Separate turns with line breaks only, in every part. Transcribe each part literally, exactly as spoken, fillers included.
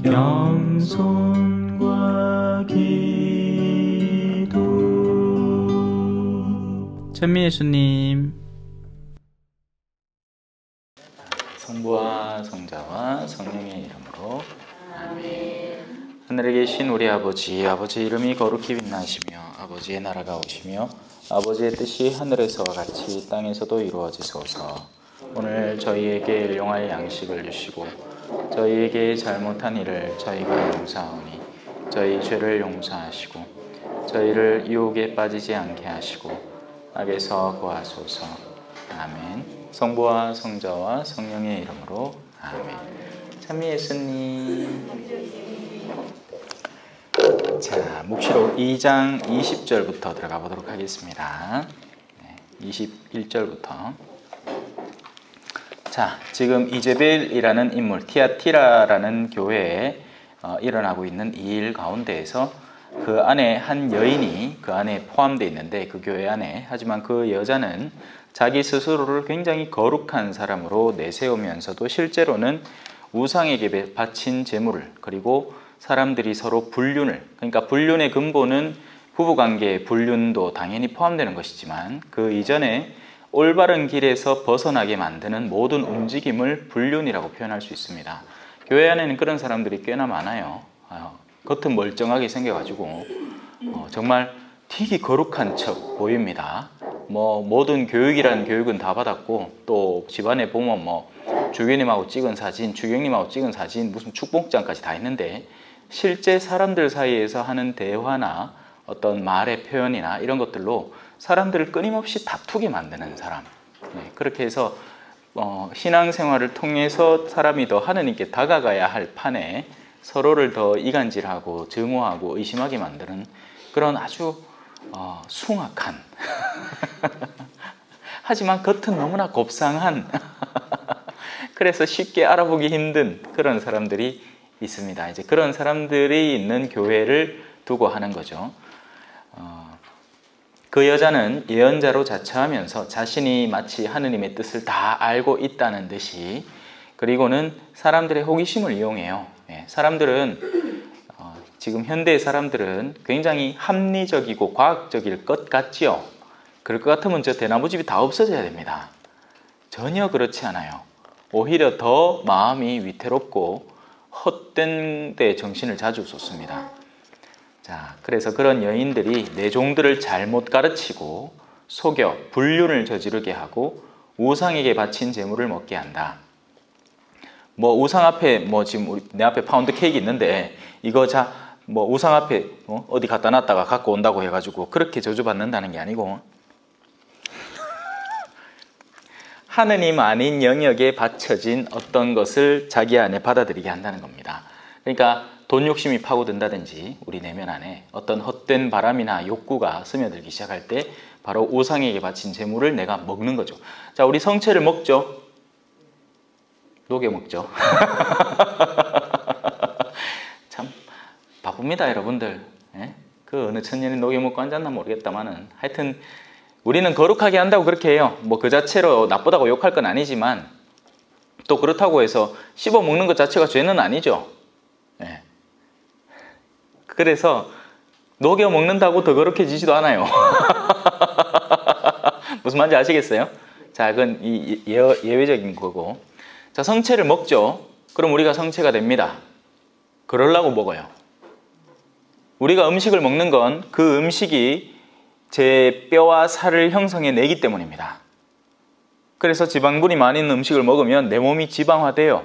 겸손과 기도. 찬미 예수님. 성부와 성자와 성령의 이름으로 아멘. 하늘에 계신 우리 아버지, 아버지의 이름이 거룩히 빛나시며 아버지의 나라가 오시며 아버지의 뜻이 하늘에서와 같이 땅에서도 이루어지소서. 오늘 저희에게 일용할 양식을 주시고 저희에게 잘못한 일을 저희가 용서하오니 저희 죄를 용서하시고 저희를 유혹에 빠지지 않게 하시고 악에서 구하소서. 아멘. 성부와 성자와 성령의 이름으로 아멘. 찬미 예수님. 자, 묵시록 이 장 이십 절부터 들어가 보도록 하겠습니다. 네, 이십일 절부터. 자, 지금 이제벨이라는 인물, 티아티라라는 교회에 어, 일어나고 있는 이 일 가운데에서 그 안에 한 여인이 그 안에 포함되어 있는데, 그 교회 안에, 하지만 그 여자는 자기 스스로를 굉장히 거룩한 사람으로 내세우면서도 실제로는 우상에게 바친 제물을, 그리고 사람들이 서로 불륜을, 그러니까 불륜의 근본은 부부관계의 불륜도 당연히 포함되는 것이지만 그 이전에 올바른 길에서 벗어나게 만드는 모든 움직임을 불륜이라고 표현할 수 있습니다. 교회 안에는 그런 사람들이 꽤나 많아요. 어, 겉은 멀쩡하게 생겨가지고 어, 정말 되게 거룩한 척 보입니다. 뭐 모든 교육이라는 교육은 다 받았고, 또 집안에 보면 뭐 주교님하고 찍은 사진, 주경님하고 찍은 사진, 무슨 축복장까지 다 있는데 실제 사람들 사이에서 하는 대화나 어떤 말의 표현이나 이런 것들로 사람들을 끊임없이 다투게 만드는 사람. 네, 그렇게 해서 어, 신앙생활을 통해서 사람이 더 하느님께 다가가야 할 판에 서로를 더 이간질하고 증오하고 의심하게 만드는 그런 아주 어, 숭악한 하지만 겉은 너무나 곱상한 그래서 쉽게 알아보기 힘든 그런 사람들이 있습니다. 이제 그런 사람들이 있는 교회를 두고 하는 거죠. 어, 그 여자는 예언자로 자처하면서 자신이 마치 하느님의 뜻을 다 알고 있다는 듯이, 그리고는 사람들의 호기심을 이용해요. 예, 사람들은 어, 지금 현대의 사람들은 굉장히 합리적이고 과학적일 것 같지요. 그럴 것 같으면 저 대나무집이 다 없어져야 됩니다. 전혀 그렇지 않아요. 오히려 더 마음이 위태롭고 헛된 데 정신을 자주 쏟습니다. 자, 그래서 그런 여인들이 내 종들을 잘못 가르치고 속여 불륜을 저지르게 하고 우상에게 바친 제물을 먹게 한다. 뭐 우상 앞에 뭐 지금 우리 내 앞에 파운드 케이크 있는데 이거 자 뭐 우상 앞에 어? 어디 갖다 놨다가 갖고 온다고 해가지고 그렇게 저주받는다는 게 아니고 하느님 아닌 영역에 받쳐진 어떤 것을 자기 안에 받아들이게 한다는 겁니다. 그러니까 돈 욕심이 파고든다든지 우리 내면 안에 어떤 헛된 바람이나 욕구가 스며들기 시작할 때 바로 우상에게 바친 제물을 내가 먹는 거죠. 자, 우리 성체를 먹죠. 녹여 먹죠. 참 바쁩니다, 여러분들. 예? 그 어느 천년이 녹여 먹고 앉았나 모르겠다마는 하여튼 우리는 거룩하게 한다고 그렇게 해요. 뭐 그 자체로 나쁘다고 욕할 건 아니지만 또 그렇다고 해서 씹어 먹는 것 자체가 죄는 아니죠. 예. 그래서 녹여 먹는다고 더 거룩해지지도 않아요. 무슨 말인지 아시겠어요? 자, 그건 이 예, 예외적인 거고. 자, 성체를 먹죠. 그럼 우리가 성체가 됩니다. 그러려고 먹어요. 우리가 음식을 먹는 건 그 음식이 제 뼈와 살을 형성해내기 때문입니다. 그래서 지방분이 많이 있는 음식을 먹으면 내 몸이 지방화돼요.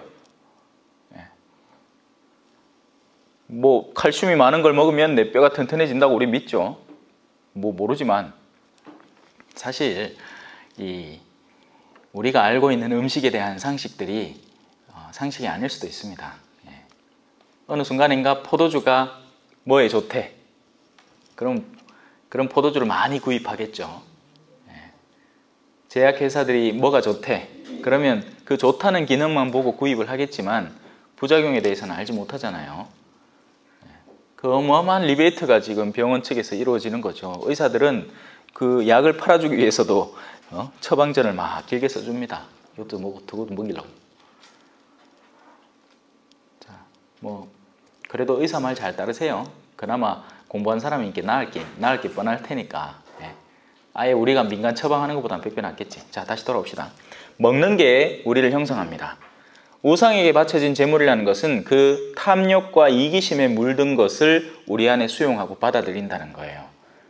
뭐 칼슘이 많은 걸 먹으면 내 뼈가 튼튼해진다고 우리 믿죠. 뭐 모르지만 사실 이 우리가 알고 있는 음식에 대한 상식들이 어, 상식이 아닐 수도 있습니다. 예. 어느 순간인가 포도주가 뭐에 좋대. 그럼 그런 포도주를 많이 구입하겠죠. 예. 제약회사들이 뭐가 좋대. 그러면 그 좋다는 기능만 보고 구입을 하겠지만 부작용에 대해서는 알지 못하잖아요. 그 어마어마한 리베이트가 지금 병원 측에서 이루어지는 거죠. 의사들은 그 약을 팔아주기 위해서도 어? 처방전을 막 길게 써줍니다. 이것도 먹고 저것도 먹이려고. 자, 뭐 그래도 의사 말 잘 따르세요. 그나마 공부한 사람이 이게 나을 게, 나을 게 뻔할 테니까. 예. 아예 우리가 민간 처방하는 것보다는 백 배 낫겠지. 자, 다시 돌아옵시다. 먹는 게 우리를 형성합니다. 우상에게 바쳐진 재물이라는 것은 그 탐욕과 이기심에 물든 것을 우리 안에 수용하고 받아들인다는 거예요.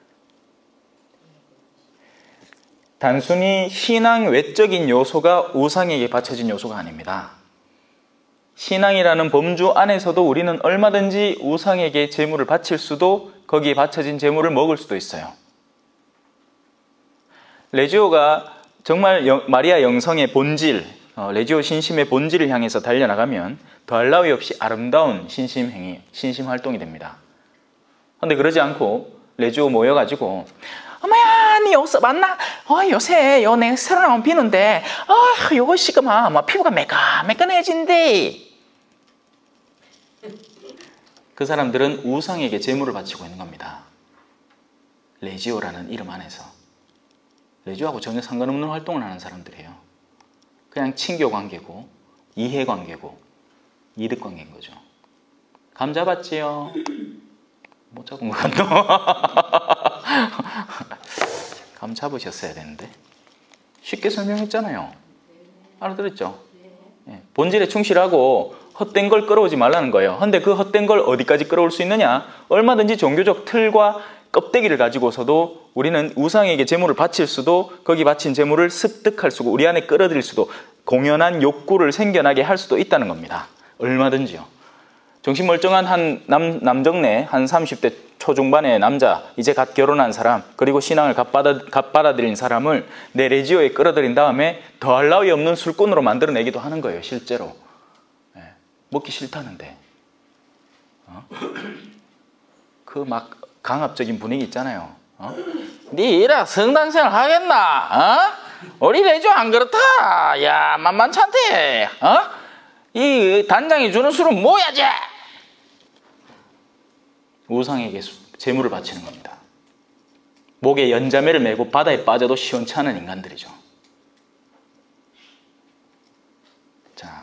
단순히 신앙 외적인 요소가 우상에게 바쳐진 요소가 아닙니다. 신앙이라는 범주 안에서도 우리는 얼마든지 우상에게 재물을 바칠 수도 거기에 바쳐진 재물을 먹을 수도 있어요. 레지오가 정말 영, 마리아 영성의 본질, 어, 레지오 신심의 본질을 향해서 달려나가면 더할 나위 없이 아름다운 신심 행위, 신심 활동이 됩니다. 그런데 그러지 않고 레지오 모여가지고 어머야, 니 요새 맞나? 어, 요새 요 내 새로 나온 비누인데, 아, 요거 씻으면 뭐 피부가 매끈매끈해진대. 그 사람들은 우상에게 재물을 바치고 있는 겁니다. 레지오라는 이름 안에서. 레지오하고 전혀 상관없는 활동을 하는 사람들이에요. 그냥 친교 관계고, 이해 관계고, 이득 관계인 거죠. 감 잡았지요? 못 잡은 것 같노? 감 잡으셨어야 되는데. 쉽게 설명했잖아요. 알아들었죠? 예, 본질에 충실하고 헛된 걸 끌어오지 말라는 거예요. 근데 그 헛된 걸 어디까지 끌어올 수 있느냐? 얼마든지 종교적 틀과 껍데기를 가지고서도 우리는 우상에게 재물을 바칠 수도, 거기 바친 재물을 습득할 수도, 우리 안에 끌어들일 수도, 공연한 욕구를 생겨나게 할 수도 있다는 겁니다. 얼마든지요. 정신멀쩡한 한 남, 남정네, 한 삼십 대 초중반의 남자, 이제 갓 결혼한 사람, 그리고 신앙을 갓, 받아, 갓 받아들인 사람을 내 레지오에 끌어들인 다음에 더할 나위 없는 술꾼으로 만들어내기도 하는 거예요, 실제로. 예, 먹기 싫다는데. 어? 그 막 강압적인 분위기 있잖아요. 어? 니 이라 성당생활 하겠나? 어? 우리 레지오 안 그렇다. 야, 만만찮대. 어? 이 단장이 주는 술은 뭐야지? 우상에게 재물을 바치는 겁니다. 목에 연자매를 메고 바다에 빠져도 시원치 않은 인간들이죠. 자,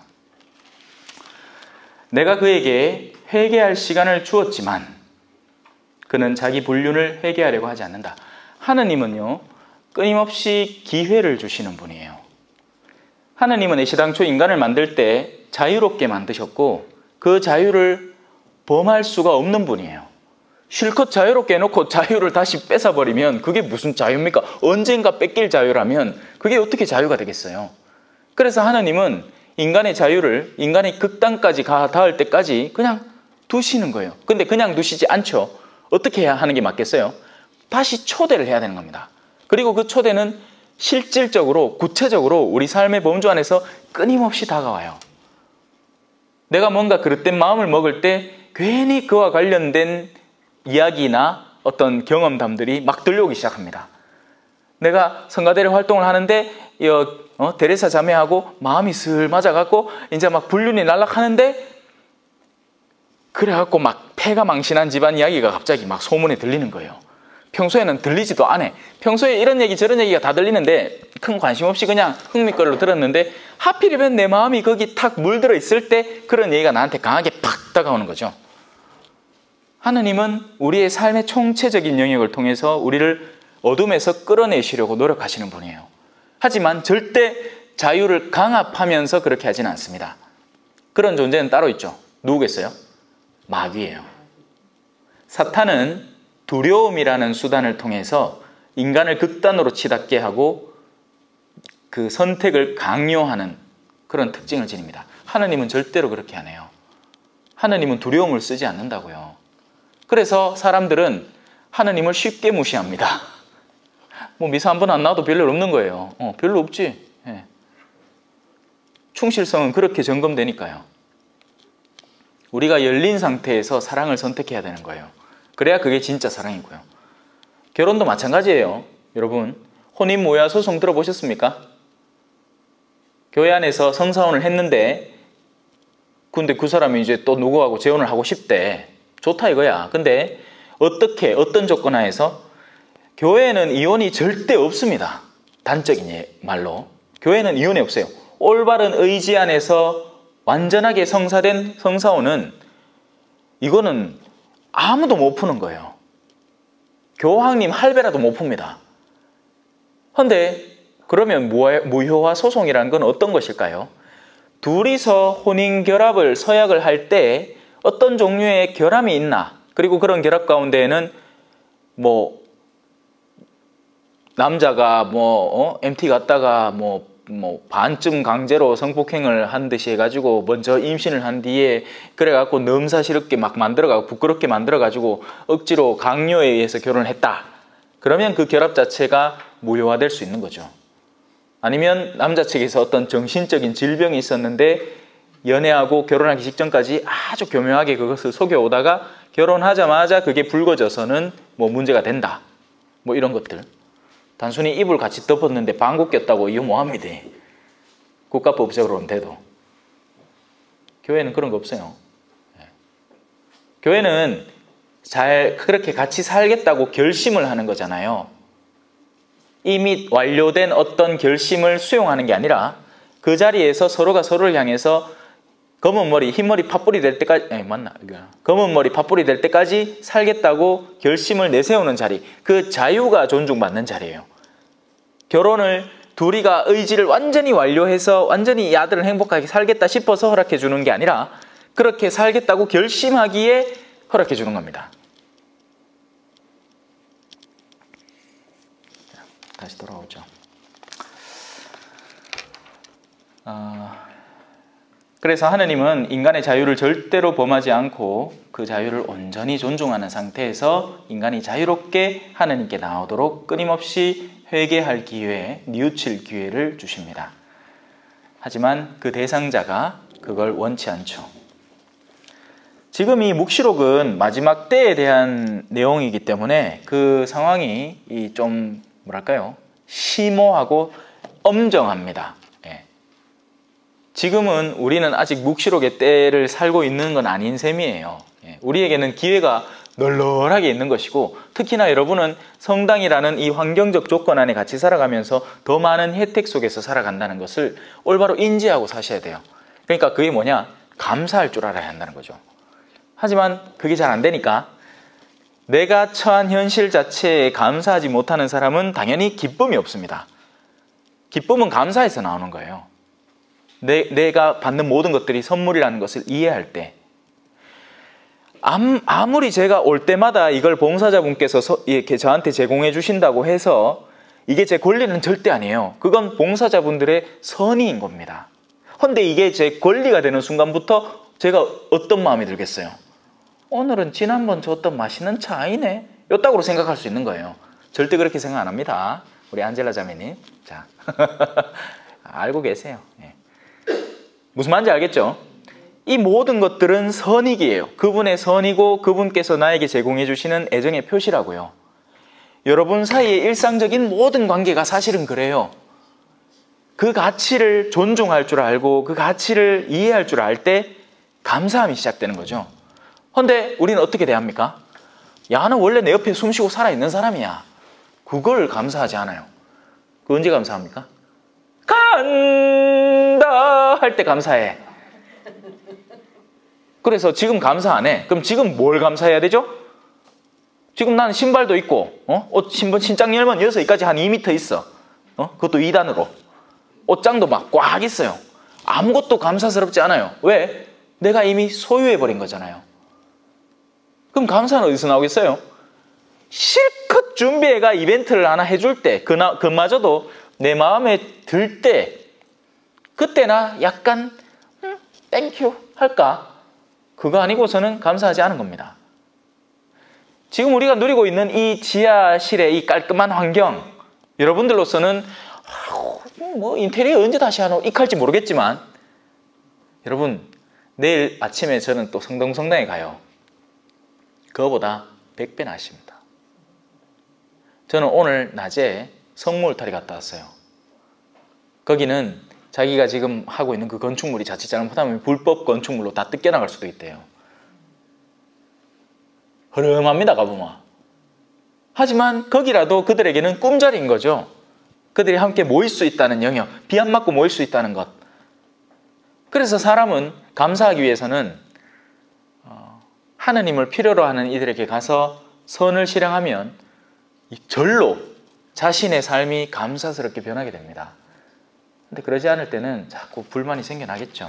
내가 그에게 회개할 시간을 주었지만 그는 자기 불륜을 회개하려고 하지 않는다. 하느님은요, 끊임없이 기회를 주시는 분이에요. 하느님은 애시당초 인간을 만들 때 자유롭게 만드셨고 그 자유를 범할 수가 없는 분이에요. 실컷 자유롭게 해놓고 자유를 다시 뺏어버리면 그게 무슨 자유입니까? 언젠가 뺏길 자유라면 그게 어떻게 자유가 되겠어요? 그래서 하느님은 인간의 자유를 인간의 극단까지 가 닿을 때까지 그냥 두시는 거예요. 근데 그냥 두시지 않죠. 어떻게 해야 하는 게 맞겠어요? 다시 초대를 해야 되는 겁니다. 그리고 그 초대는 실질적으로 구체적으로 우리 삶의 범주 안에서 끊임없이 다가와요. 내가 뭔가 그릇된 마음을 먹을 때 괜히 그와 관련된 이야기나 어떤 경험담들이 막 들려오기 시작합니다. 내가 성가대를 활동을 하는데 어, 데레사 자매하고 마음이 슬 맞아갖고 이제 막 불륜이 날락하는데 그래갖고 막 폐가 망신한 집안 이야기가 갑자기 막 소문에 들리는 거예요. 평소에는 들리지도 않아. 평소에 이런 얘기 저런 얘기가 다 들리는데 큰 관심 없이 그냥 흥미거리로 들었는데 하필이면 내 마음이 거기 탁 물들어 있을 때 그런 얘기가 나한테 강하게 팍 다가오는 거죠. 하느님은 우리의 삶의 총체적인 영역을 통해서 우리를 어둠에서 끌어내시려고 노력하시는 분이에요. 하지만 절대 자유를 강압하면서 그렇게 하지는 않습니다. 그런 존재는 따로 있죠. 누구겠어요? 마귀예요. 사탄은 두려움이라는 수단을 통해서 인간을 극단으로 치닫게 하고 그 선택을 강요하는 그런 특징을 지닙니다. 하느님은 절대로 그렇게 안 해요. 하느님은 두려움을 쓰지 않는다고요. 그래서 사람들은 하느님을 쉽게 무시합니다. 뭐 미사 한 번 안 나와도 별일 없는 거예요. 어, 별로 없지. 예. 충실성은 그렇게 점검되니까요. 우리가 열린 상태에서 사랑을 선택해야 되는 거예요. 그래야 그게 진짜 사랑이고요. 결혼도 마찬가지예요. 여러분, 혼인모야 소송 들어보셨습니까? 교회 안에서 성사혼을 했는데 근데 그 사람이 이제 또 누구하고 재혼을 하고 싶대. 좋다 이거야. 근데 어떻게 어떤 조건 하에서? 교회에는 이혼이 절대 없습니다. 단적인 말로 교회는 이혼이 없어요. 올바른 의지 안에서 완전하게 성사된 성사혼은 이거는 아무도 못 푸는 거예요. 교황님 할배라도 못 풉니다. 그런데 그러면 무효화 소송이라는 건 어떤 것일까요? 둘이서 혼인결합을 서약을 할 때 어떤 종류의 결함이 있나, 그리고 그런 결합 가운데에는 뭐 남자가 뭐 어? 엠티 갔다가 뭐, 뭐 반쯤 강제로 성폭행을 한 듯이 해가지고 먼저 임신을 한 뒤에 그래갖고 넘사시럽게 막 만들어가고 부끄럽게 만들어가지고 억지로 강요에 의해서 결혼을 했다. 그러면 그 결합 자체가 무효화될 수 있는 거죠. 아니면 남자 측에서 어떤 정신적인 질병이 있었는데 연애하고 결혼하기 직전까지 아주 교묘하게 그것을 속여오다가 결혼하자마자 그게 불거져서는 뭐 문제가 된다. 뭐 이런 것들. 단순히 이불 같이 덮었는데 방구 꼈다고 이거 뭐합니다. 국가법적으로는. 교회는 그런 거 없어요. 교회는 잘 그렇게 같이 살겠다고 결심을 하는 거잖아요. 이미 완료된 어떤 결심을 수용하는 게 아니라 그 자리에서 서로가 서로를 향해서 검은 머리, 흰 머리, 팥불이 될 때까지, 아니, 맞나? 검은 머리, 팥불이 될 때까지 살겠다고 결심을 내세우는 자리, 그 자유가 존중받는 자리예요. 결혼을 둘이가 의지를 완전히 완료해서 완전히 이 아들을 행복하게 살겠다 싶어서 허락해 주는 게 아니라 그렇게 살겠다고 결심하기에 허락해 주는 겁니다. 다시 돌아오죠. 어, 그래서 하느님은 인간의 자유를 절대로 범하지 않고 그 자유를 온전히 존중하는 상태에서 인간이 자유롭게 하느님께 나오도록 끊임없이 회개할 기회, 뉘우칠 기회를 주십니다. 하지만 그 대상자가 그걸 원치 않죠. 지금 이 묵시록은 마지막 때에 대한 내용이기 때문에 그 상황이 좀 뭐랄까요? 심오하고 엄정합니다. 예. 지금은 우리는 아직 묵시록의 때를 살고 있는 건 아닌 셈이에요. 예. 우리에게는 기회가 널널하게 있는 것이고, 특히나 여러분은 성당이라는 이 환경적 조건 안에 같이 살아가면서 더 많은 혜택 속에서 살아간다는 것을 올바로 인지하고 사셔야 돼요. 그러니까 그게 뭐냐? 감사할 줄 알아야 한다는 거죠. 하지만 그게 잘 안 되니까 내가 처한 현실 자체에 감사하지 못하는 사람은 당연히 기쁨이 없습니다. 기쁨은 감사에서 나오는 거예요. 내, 내가 받는 모든 것들이 선물이라는 것을 이해할 때, 아무리 제가 올 때마다 이걸 봉사자분께서 이렇게 저한테 제공해 주신다고 해서 이게 제 권리는 절대 아니에요. 그건 봉사자분들의 선의인 겁니다. 근데 이게 제 권리가 되는 순간부터 제가 어떤 마음이 들겠어요? 오늘은 지난번 줬던 맛있는 차 아니네? 요따구로 생각할 수 있는 거예요. 절대 그렇게 생각 안 합니다. 우리 안젤라 자매님. 자, 알고 계세요. 예. 무슨 말인지 알겠죠? 이 모든 것들은 선익이에요. 그분의 선이고 그분께서 나에게 제공해 주시는 애정의 표시라고요. 여러분 사이의 일상적인 모든 관계가 사실은 그래요. 그 가치를 존중할 줄 알고 그 가치를 이해할 줄 알 때 감사함이 시작되는 거죠. 그런데 우리는 어떻게 대합니까? 야, 나는 원래 내 옆에 숨쉬고 살아있는 사람이야. 그걸 감사하지 않아요. 그 언제 감사합니까? 간다 할 때 감사해. 그래서 지금 감사 안 해. 그럼 지금 뭘 감사해야 되죠? 지금 나는 신발도 있고, 어? 옷 신발 신장 열면 여기까지 한 이 미터 있어. 어? 그것도 이 단으로. 옷장도 막 꽉 있어요. 아무것도 감사스럽지 않아요. 왜? 내가 이미 소유해버린 거잖아요. 그럼 감사는 어디서 나오겠어요? 실컷 준비해가 이벤트를 하나 해줄 때, 그나, 그마저도 내 마음에 들 때, 그때나 약간 음, 땡큐 할까? 그거 아니고서는 감사하지 않은 겁니다. 지금 우리가 누리고 있는 이 지하실의 이 깔끔한 환경, 여러분들로서는 뭐 인테리어 언제 다시 하노? 익할지 모르겠지만, 여러분 내일 아침에 저는 또 성동성당에 가요. 그거보다 백 배 낫습니다. 저는 오늘 낮에 성모울타리 갔다 왔어요. 거기는 자기가 지금 하고 있는 그 건축물이 자칫 잘못하면 불법 건축물로 다 뜯겨나갈 수도 있대요. 허름합니다, 가보면. 하지만 거기라도 그들에게는 꿈자리인 거죠. 그들이 함께 모일 수 있다는 영역, 비 안 맞고 모일 수 있다는 것. 그래서 사람은 감사하기 위해서는 하느님을 필요로 하는 이들에게 가서 선을 실행하면 절로 자신의 삶이 감사스럽게 변하게 됩니다. 근데 그러지 않을 때는 자꾸 불만이 생겨나겠죠.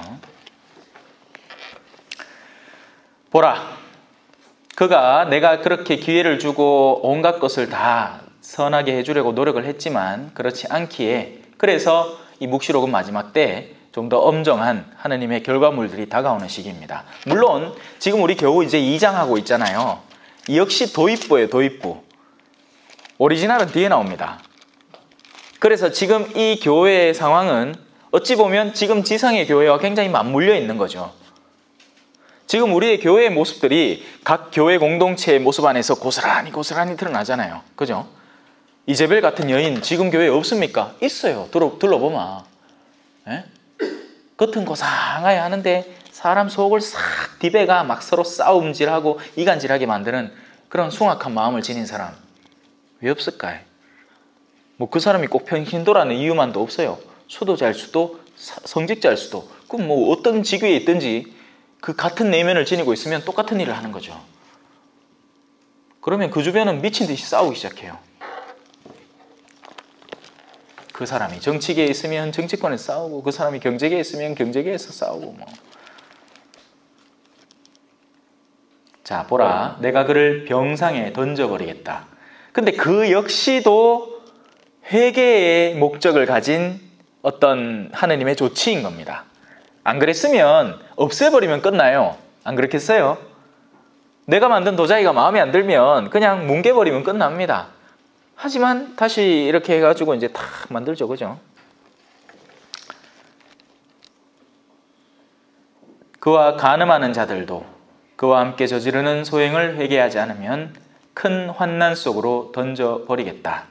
보라, 그가 내가 그렇게 기회를 주고 온갖 것을 다 선하게 해주려고 노력을 했지만 그렇지 않기에, 그래서 이 묵시록은 마지막 때 좀 더 엄정한 하느님의 결과물들이 다가오는 시기입니다. 물론 지금 우리 겨우 이제 이 장 하고 있잖아요. 역시 도입부예요. 도입부. 오리지널은 뒤에 나옵니다. 그래서 지금 이 교회의 상황은 어찌 보면 지금 지상의 교회와 굉장히 맞물려 있는 거죠. 지금 우리의 교회의 모습들이 각 교회 공동체의 모습 안에서 고스란히 고스란히 드러나잖아요. 그죠? 이제벨 같은 여인 지금 교회에 없습니까? 있어요. 들어, 둘러보면. 예? 겉은 고상하게 하는데 사람 속을 싹 디베가 막 서로 싸움질하고 이간질하게 만드는 그런 숭악한 마음을 지닌 사람 왜 없을까요? 뭐 그 사람이 꼭 평신도라는 이유만도 없어요. 수도자일 수도 성직자일 수도, 그럼 뭐 어떤 직위에 있든지 그 같은 내면을 지니고 있으면 똑같은 일을 하는 거죠. 그러면 그 주변은 미친 듯이 싸우기 시작해요. 그 사람이 정치계에 있으면 정치권에서 싸우고, 그 사람이 경제계에 있으면 경제계에서 싸우고. 뭐. 자, 보라, 내가 그를 병상에 던져버리겠다. 근데 그 역시도 회개의 목적을 가진 어떤 하느님의 조치인 겁니다. 안 그랬으면 없애버리면 끝나요. 안 그렇겠어요? 내가 만든 도자기가 마음에 안 들면 그냥 뭉개버리면 끝납니다. 하지만 다시 이렇게 해가지고 이제 탁 만들죠. 그죠? 그와 간음하는 자들도 그와 함께 저지르는 소행을 회개하지 않으면 큰 환난 속으로 던져버리겠다.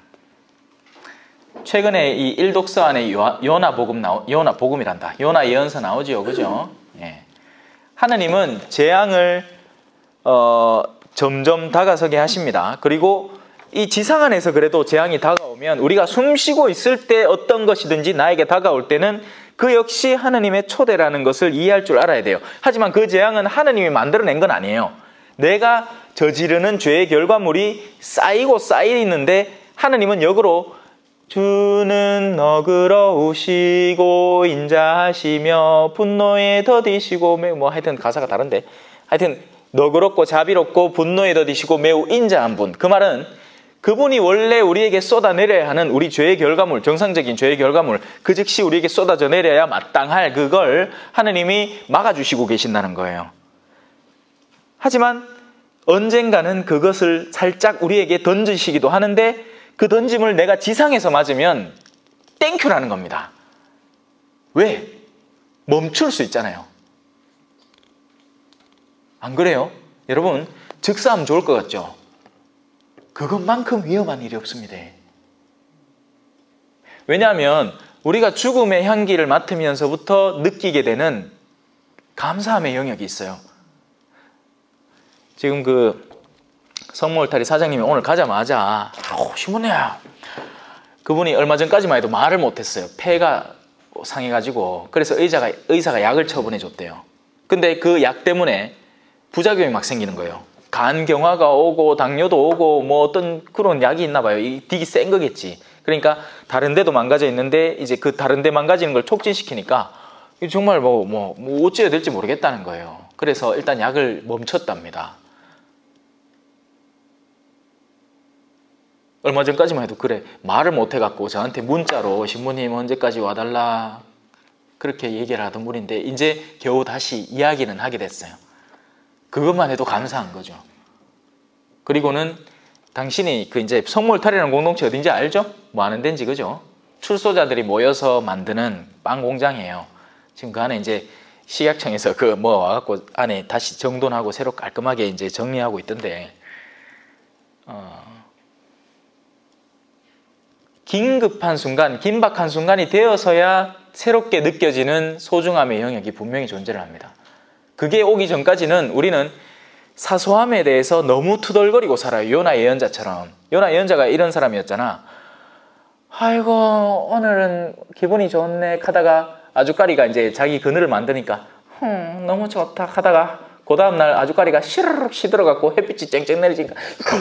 최근에 이 일독서 안에 요나 복음 나오, 요나 복음이란다. 요나 예언서 나오죠. 그죠? 예. 하느님은 재앙을 어, 점점 다가서게 하십니다. 그리고 이 지상 안에서 그래도 재앙이 다가오면 우리가 숨 쉬고 있을 때 어떤 것이든지 나에게 다가올 때는 그 역시 하느님의 초대라는 것을 이해할 줄 알아야 돼요. 하지만 그 재앙은 하느님이 만들어낸 건 아니에요. 내가 저지르는 죄의 결과물이 쌓이고 쌓이는데 하느님은 역으로 주는 너그러우시고 인자하시며 분노에 더디시고 뭐 하여튼 가사가 다른데 하여튼 너그럽고 자비롭고 분노에 더디시고 매우 인자한 분. 그 말은 그분이 원래 우리에게 쏟아내려야 하는 우리 죄의 결과물, 정상적인 죄의 결과물, 그 즉시 우리에게 쏟아져 내려야 마땅할 그걸 하느님이 막아주시고 계신다는 거예요. 하지만 언젠가는 그것을 살짝 우리에게 던지시기도 하는데 그 던짐을 내가 지상에서 맞으면 땡큐라는 겁니다. 왜? 멈출 수 있잖아요. 안 그래요? 여러분, 즉사하면 좋을 것 같죠? 그것만큼 위험한 일이 없습니다. 왜냐하면 우리가 죽음의 향기를 맡으면서부터 느끼게 되는 감사함의 영역이 있어요. 지금 그 성모울타리 사장님이 오늘 가자마자 아우 신부님, 그분이 얼마 전까지만 해도 말을 못했어요. 폐가 상해가지고. 그래서 의사가, 의사가 약을 처분해 줬대요. 근데 그 약 때문에 부작용이 막 생기는 거예요. 간경화가 오고 당뇨도 오고 뭐 어떤 그런 약이 있나 봐요. 이 되게 센 거겠지. 그러니까 다른 데도 망가져 있는데 이제 그 다른 데 망가지는 걸 촉진시키니까 정말 뭐, 뭐, 뭐 어찌해야 될지 모르겠다는 거예요. 그래서 일단 약을 멈췄답니다. 얼마 전까지만 해도 그래 말을 못 해갖고 저한테 문자로 신부님 언제까지 와달라 그렇게 얘기를 하던 분인데 이제 겨우 다시 이야기는 하게 됐어요. 그것만 해도 감사한 거죠. 그리고는 당신이 그 이제 성모울타리라는 공동체 어딘지 알죠? 뭐 하는 데인지, 그죠? 출소자들이 모여서 만드는 빵 공장이에요. 지금 그 안에 이제 식약청에서 그 뭐 와갖고 안에 다시 정돈하고 새로 깔끔하게 이제 정리하고 있던데, 어, 긴급한 순간, 긴박한 순간이 되어서야 새롭게 느껴지는 소중함의 영역이 분명히 존재를 합니다. 그게 오기 전까지는 우리는 사소함에 대해서 너무 투덜거리고 살아요. 요나 예언자처럼. 요나 예언자가 이런 사람이었잖아. 아이고 오늘은 기분이 좋네 하다가 아주까리가 이제 자기 그늘을 만드니까 흠, 너무 좋다 하다가 그 다음날 아주까리가 시르륵 시들어갖고 햇빛이 쨍쨍 내리니까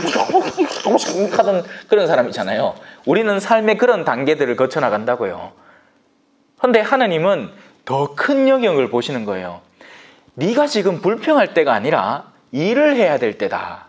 하던 그런 사람 있잖아요. 우리는 삶의 그런 단계들을 거쳐나간다고요. 그런데 하나님은 더 큰 영역을 보시는 거예요. 네가 지금 불평할 때가 아니라 일을 해야 될 때다.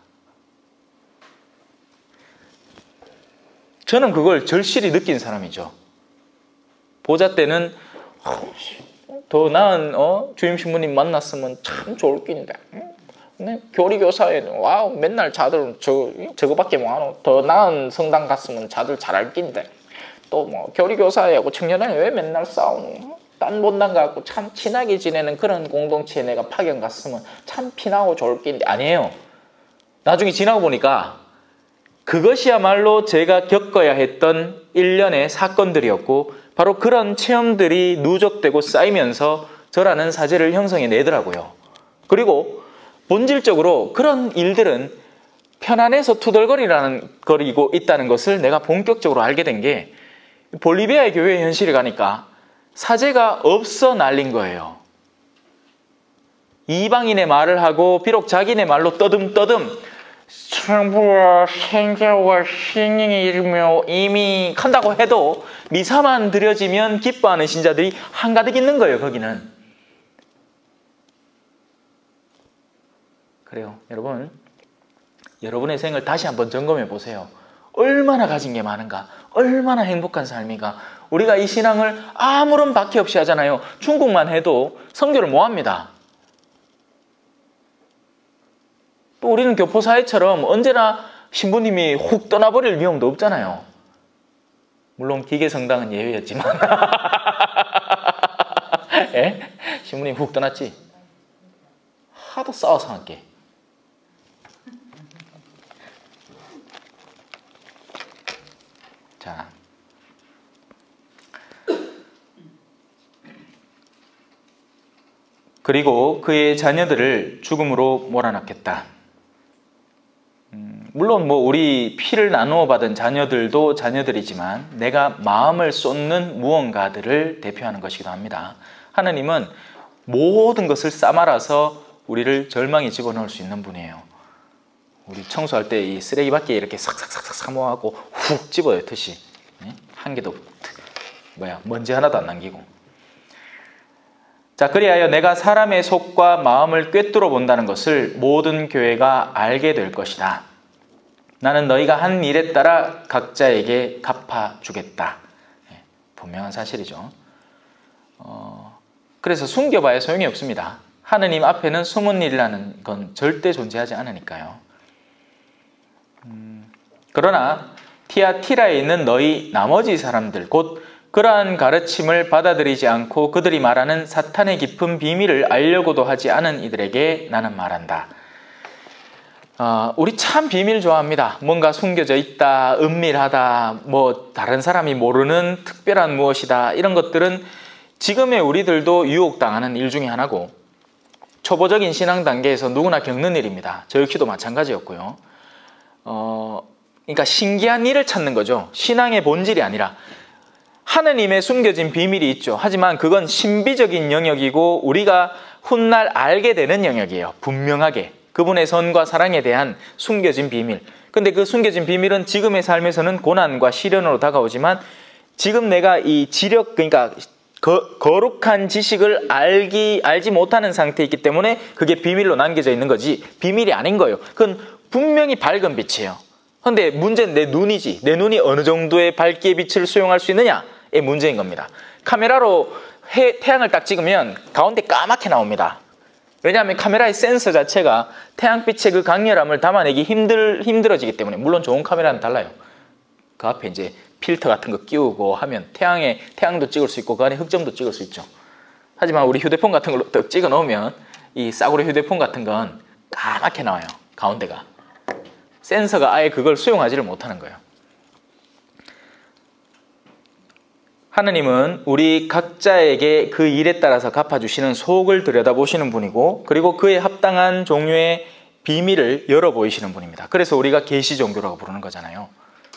저는 그걸 절실히 느낀 사람이죠. 보자 때는 더 나은 어? 주임 신부님 만났으면 참 좋을 낀데, 네? 교리교사에는 와우 맨날 자들 저, 저거밖에 뭐하노. 더 나은 성당 갔으면 자들 잘할 낀데, 또 뭐 교리교사하고 청년회는 왜 맨날 싸우노. 딴 본당 가고 참 친하게 지내는 그런 공동체에 내가 파견 갔으면 참 피나고 좋을 낀데. 아니에요. 나중에 지나고 보니까 그것이야말로 제가 겪어야 했던 일련의 사건들이었고, 바로 그런 체험들이 누적되고 쌓이면서 저라는 사제를 형성해 내더라고요. 그리고 본질적으로 그런 일들은 편안해서 투덜거리라는 거리고 있다는 것을 내가 본격적으로 알게 된 게, 볼리비아의 교회 현실에 가니까 사제가 없어 난린 거예요. 이방인의 말을 하고 비록 자기네 말로 떠듬떠듬 성부와 생자와 신령의 이름으로 이미 한다고 해도 미사만 드려지면 기뻐하는 신자들이 한가득 있는 거예요. 거기는. 그래요. 여러분, 여러분의 생을 다시 한번 점검해 보세요. 얼마나 가진 게 많은가, 얼마나 행복한 삶인가. 우리가 이 신앙을 아무런 박해 없이 하잖아요. 중국만 해도 선교를 뭐 합니다. 또 우리는 교포사회처럼 언제나 신부님이 훅 떠나버릴 위험도 없잖아요. 물론 기계성당은 예외였지만 예? 신부님 훅 떠났지? 하도 싸워서 함께. 자, 그리고 그의 자녀들을 죽음으로 몰아넣겠다. 음, 물론 뭐 우리 피를 나누어 받은 자녀들도 자녀들이지만 내가 마음을 쏟는 무언가들을 대표하는 것이기도 합니다. 하나님은 모든 것을 싸말아서 우리를 절망에 집어넣을 수 있는 분이에요. 우리 청소할 때 이 쓰레기 밖에 이렇게 싹싹싹싹 사모하고 훅 집어요. 듯이. 한 개도 뭐야 먼지 하나도 안 남기고. 자, 그리하여 내가 사람의 속과 마음을 꿰뚫어 본다는 것을 모든 교회가 알게 될 것이다. 나는 너희가 한 일에 따라 각자에게 갚아주겠다. 분명한 사실이죠. 어, 그래서 숨겨봐야 소용이 없습니다. 하느님 앞에는 숨은 일이라는 건 절대 존재하지 않으니까요. 음, 그러나 티아티라에 있는 너희 나머지 사람들, 곧 그러한 가르침을 받아들이지 않고 그들이 말하는 사탄의 깊은 비밀을 알려고도 하지 않은 이들에게 나는 말한다. 어, 우리 참 비밀 좋아합니다. 뭔가 숨겨져 있다, 은밀하다, 뭐 다른 사람이 모르는 특별한 무엇이다, 이런 것들은 지금의 우리들도 유혹당하는 일 중에 하나고, 초보적인 신앙 단계에서 누구나 겪는 일입니다. 저 역시도 마찬가지였고요. 어, 그러니까 신기한 일을 찾는 거죠. 신앙의 본질이 아니라. 하느님의 숨겨진 비밀이 있죠. 하지만 그건 신비적인 영역이고 우리가 훗날 알게 되는 영역이에요. 분명하게. 그분의 선과 사랑에 대한 숨겨진 비밀. 근데 그 숨겨진 비밀은 지금의 삶에서는 고난과 시련으로 다가오지만, 지금 내가 이 지력, 그러니까 거, 거룩한 지식을 알기, 알지 못하는 상태에 있기 때문에 그게 비밀로 남겨져 있는 거지 비밀이 아닌 거예요. 그건 분명히 밝은 빛이에요. 그런데 문제는 내 눈이지. 내 눈이 어느 정도의 밝기의 빛을 수용할 수 있느냐의 문제인 겁니다. 카메라로 해, 태양을 딱 찍으면 가운데 까맣게 나옵니다. 왜냐하면 카메라의 센서 자체가 태양빛의 그 강렬함을 담아내기 힘들, 힘들어지기 때문에. 물론 좋은 카메라는 달라요. 그 앞에 이제 필터 같은 거 끼우고 하면 태양에, 태양도 찍을 수 있고 그 안에 흑점도 찍을 수 있죠. 하지만 우리 휴대폰 같은 걸로 딱 찍어 놓으면 이 싸구려 휴대폰 같은 건 까맣게 나와요. 가운데가. 센서가 아예 그걸 수용하지를 못하는 거예요. 하느님은 우리 각자에게 그 일에 따라서 갚아주시는 속을 들여다보시는 분이고, 그리고 그에 합당한 종류의 비밀을 열어보이시는 분입니다. 그래서 우리가 계시 종교라고 부르는 거잖아요.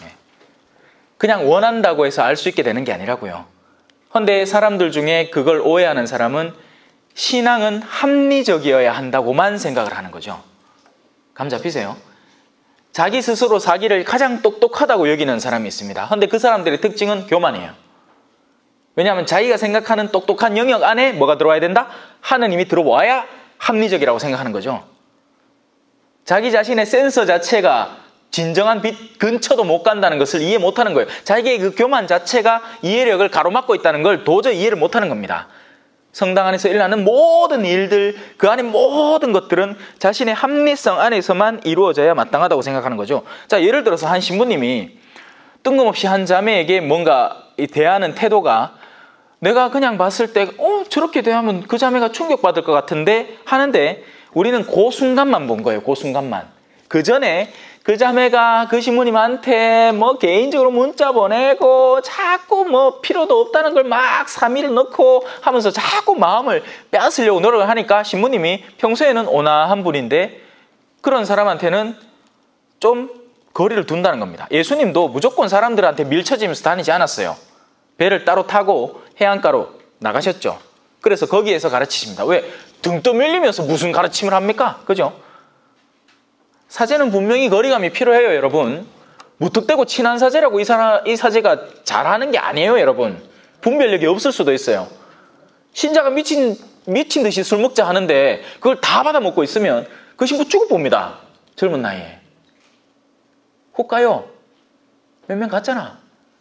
그냥 원한다고 해서 알 수 있게 되는 게 아니라고요. 그런데 사람들 중에 그걸 오해하는 사람은 신앙은 합리적이어야 한다고만 생각을 하는 거죠. 감 잡히세요? 자기 스스로 자기를 가장 똑똑하다고 여기는 사람이 있습니다. 그런데 그 사람들의 특징은 교만이에요. 왜냐하면 자기가 생각하는 똑똑한 영역 안에 뭐가 들어와야 된다? 하느님이 들어와야 합리적이라고 생각하는 거죠. 자기 자신의 센서 자체가 진정한 빛 근처도 못 간다는 것을 이해 못하는 거예요. 자기의 그 교만 자체가 이해력을 가로막고 있다는 걸 도저히 이해를 못하는 겁니다. 성당 안에서 일어나는 모든 일들, 그 안에 모든 것들은 자신의 합리성 안에서만 이루어져야 마땅하다고 생각하는 거죠. 자, 예를 들어서 한 신부님이 뜬금없이 한 자매에게 뭔가 대하는 태도가 내가 그냥 봤을 때 어, 저렇게 대하면 그 자매가 충격받을 것 같은데 하는데 우리는 그 순간만 본 거예요. 그 순간만. 그 전에 그 자매가 그 신부님한테 뭐 개인적으로 문자 보내고 자꾸 뭐 필요도 없다는 걸 막 사미를 넣고 하면서 자꾸 마음을 빼앗으려고 노력을 하니까 신부님이 평소에는 온화한 분인데 그런 사람한테는 좀 거리를 둔다는 겁니다. 예수님도 무조건 사람들한테 밀쳐지면서 다니지 않았어요. 배를 따로 타고 해안가로 나가셨죠. 그래서 거기에서 가르치십니다. 왜? 등 떠밀리면서 무슨 가르침을 합니까? 그죠? 사제는 분명히 거리감이 필요해요, 여러분. 무턱대고 친한 사제라고 이, 사람, 이 사제가 잘하는 게 아니에요, 여러분. 분별력이 없을 수도 있어요. 신자가 미친, 미친 듯이 술 먹자 하는데 그걸 다 받아먹고 있으면 그 신부 죽을 봅니다. 젊은 나이에. 혹 가요? 몇 명 갔잖아.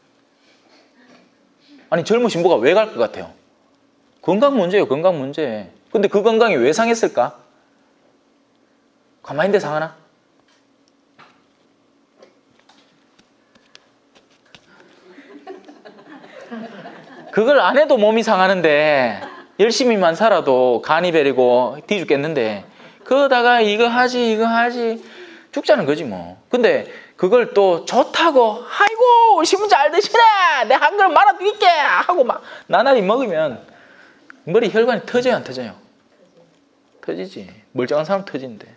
아니, 젊은 신부가 왜 갈 것 같아요? 건강 문제예요, 건강 문제. 근데 그 건강이 왜 상했을까? 가만히 있는데 상하나? 그걸 안 해도 몸이 상하는데 열심히만 살아도 간이 베리고 뒤죽겠는데 그러다가 이거 하지 이거 하지 죽자는 거지 뭐. 근데 그걸 또 좋다고 아이고 신부 잘 드시네 내 한 그릇 말아드릴게 하고 막 나날이 먹으면 머리 혈관이 터져요 안 터져요? 터지지. 멀쩡한 사람 터지는데.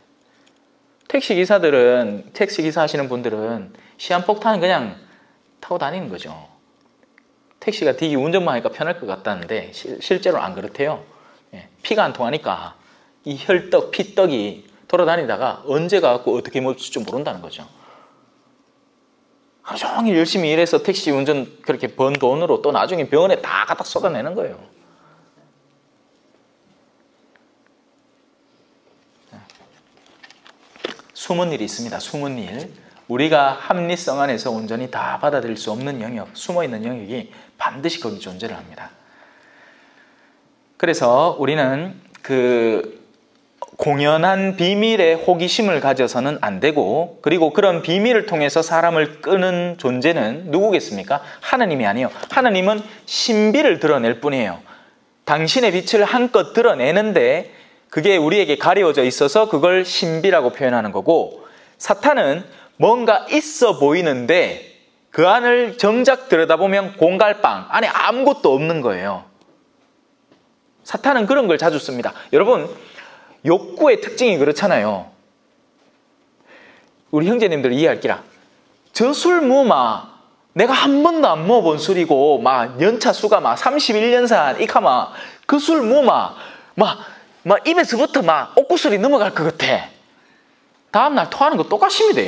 택시기사들은 택시기사 하시는 분들은 시한폭탄 그냥 타고 다니는 거죠. 택시가 되게 운전만 하니까 편할 것 같다는데 시, 실제로 안 그렇대요. 예, 피가 안 통하니까 이 혈떡, 피떡이 돌아다니다가 언제 가갖고 어떻게 멈출 줄 모른다는 거죠. 하루 종일 열심히 일해서 택시 운전 그렇게 번 돈으로 또 나중에 병원에 다 갖다 쏟아내는 거예요. 숨은 일이 있습니다. 숨은 일. 우리가 합리성 안에서 온전히 다 받아들일 수 없는 영역, 숨어있는 영역이 반드시 거기 존재를 합니다. 그래서 우리는 그 공연한 비밀에 호기심을 가져서는 안 되고 그리고 그런 비밀을 통해서 사람을 끄는 존재는 누구겠습니까? 하느님이 아니에요. 하느님은 신비를 드러낼 뿐이에요. 당신의 빛을 한껏 드러내는데 그게 우리에게 가려져 있어서 그걸 신비라고 표현하는 거고 사탄은 뭔가 있어 보이는데 그 안을 정작 들여다보면 공갈빵 안에 아무것도 없는 거예요. 사탄은 그런 걸 자주 씁니다. 여러분 욕구의 특징이 그렇잖아요. 우리 형제님들 이해할 기라. 저 술 뭐마 내가 한 번도 안 먹어본 술이고 막 연차 수가 막 삼십일 년산 이카마 그 술 뭐마 막, 막 입에서부터 막 옥구슬이 넘어갈 것 같아. 다음날 토하는 거 똑같습니다.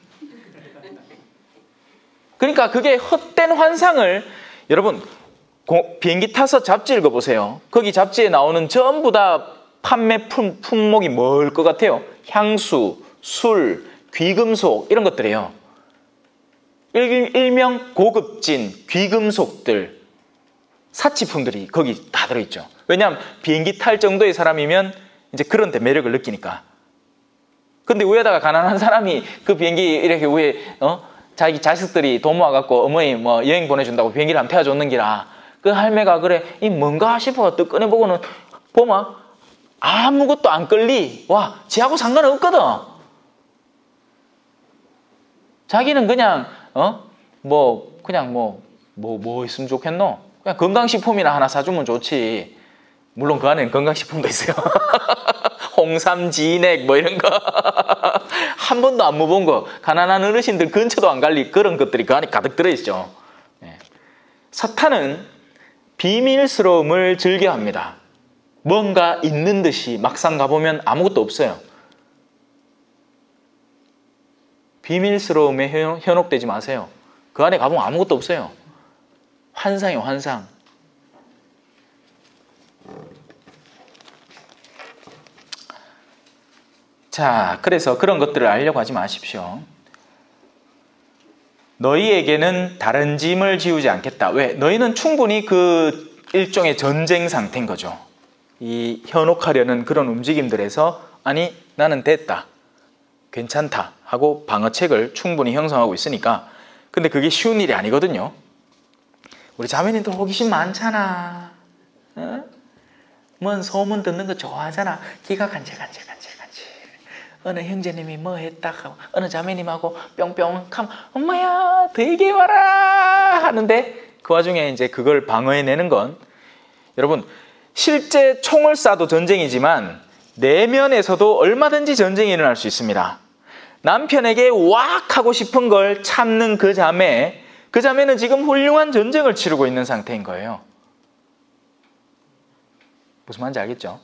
그러니까 그게 헛된 환상을 여러분 고, 비행기 타서 잡지 읽어보세요. 거기 잡지에 나오는 전부 다 판매 품, 품목이 뭘 것 같아요? 향수, 술, 귀금속 이런 것들이에요. 일, 일명 고급진 귀금속들 사치품들이 거기 다 들어있죠. 왜냐하면 비행기 탈 정도의 사람이면 이제 그런 데 매력을 느끼니까. 근데 위에다가 가난한 사람이 그 비행기 이렇게 위에 어? 자기 자식들이 돈 모아갖고 어머니 뭐 여행 보내준다고 비행기를 한번 태워줬는 기라 그 할매가 그래 이 뭔가 싶어 또 꺼내보고는 보마 아무것도 안 끌리 와 지하고 상관없거든. 자기는 그냥 어? 뭐 그냥 뭐 뭐 뭐 있으면 좋겠노? 그냥 건강식품이나 하나 사주면 좋지. 물론 그 안에는 건강식품도 있어요. 홍삼, 진액 뭐 이런 거 한 번도 안 먹어본 거 가난한 어르신들 근처도 안 갈리 그런 것들이 그 안에 가득 들어있죠. 네. 사탄은 비밀스러움을 즐겨합니다. 뭔가 있는 듯이 막상 가보면 아무것도 없어요. 비밀스러움에 현혹되지 마세요. 그 안에 가보면 아무것도 없어요. 환상이에요, 환상. 자, 그래서 그런 것들을 알려고 하지 마십시오. 너희에게는 다른 짐을 지우지 않겠다. 왜? 너희는 충분히 그 일종의 전쟁 상태인 거죠. 이 현혹하려는 그런 움직임들에서 아니 나는 됐다, 괜찮다 하고 방어책을 충분히 형성하고 있으니까. 근데 그게 쉬운 일이 아니거든요. 우리 자매님들 호기심 많잖아. 어? 뭔 소문 듣는 거 좋아하잖아. 귀가 간질간질 간질 간질. 어느 형제님이 뭐 했다 하고 어느 자매님하고 뿅뿅 하면 엄마야 되게 와라 하는데 그 와중에 이제 그걸 방어해내는 건, 여러분 실제 총을 쏴도 전쟁이지만 내면에서도 얼마든지 전쟁이 일어날 수 있습니다. 남편에게 왁 하고 싶은 걸 참는 그 자매, 그 자매는 지금 훌륭한 전쟁을 치르고 있는 상태인 거예요. 무슨 말인지 알겠죠?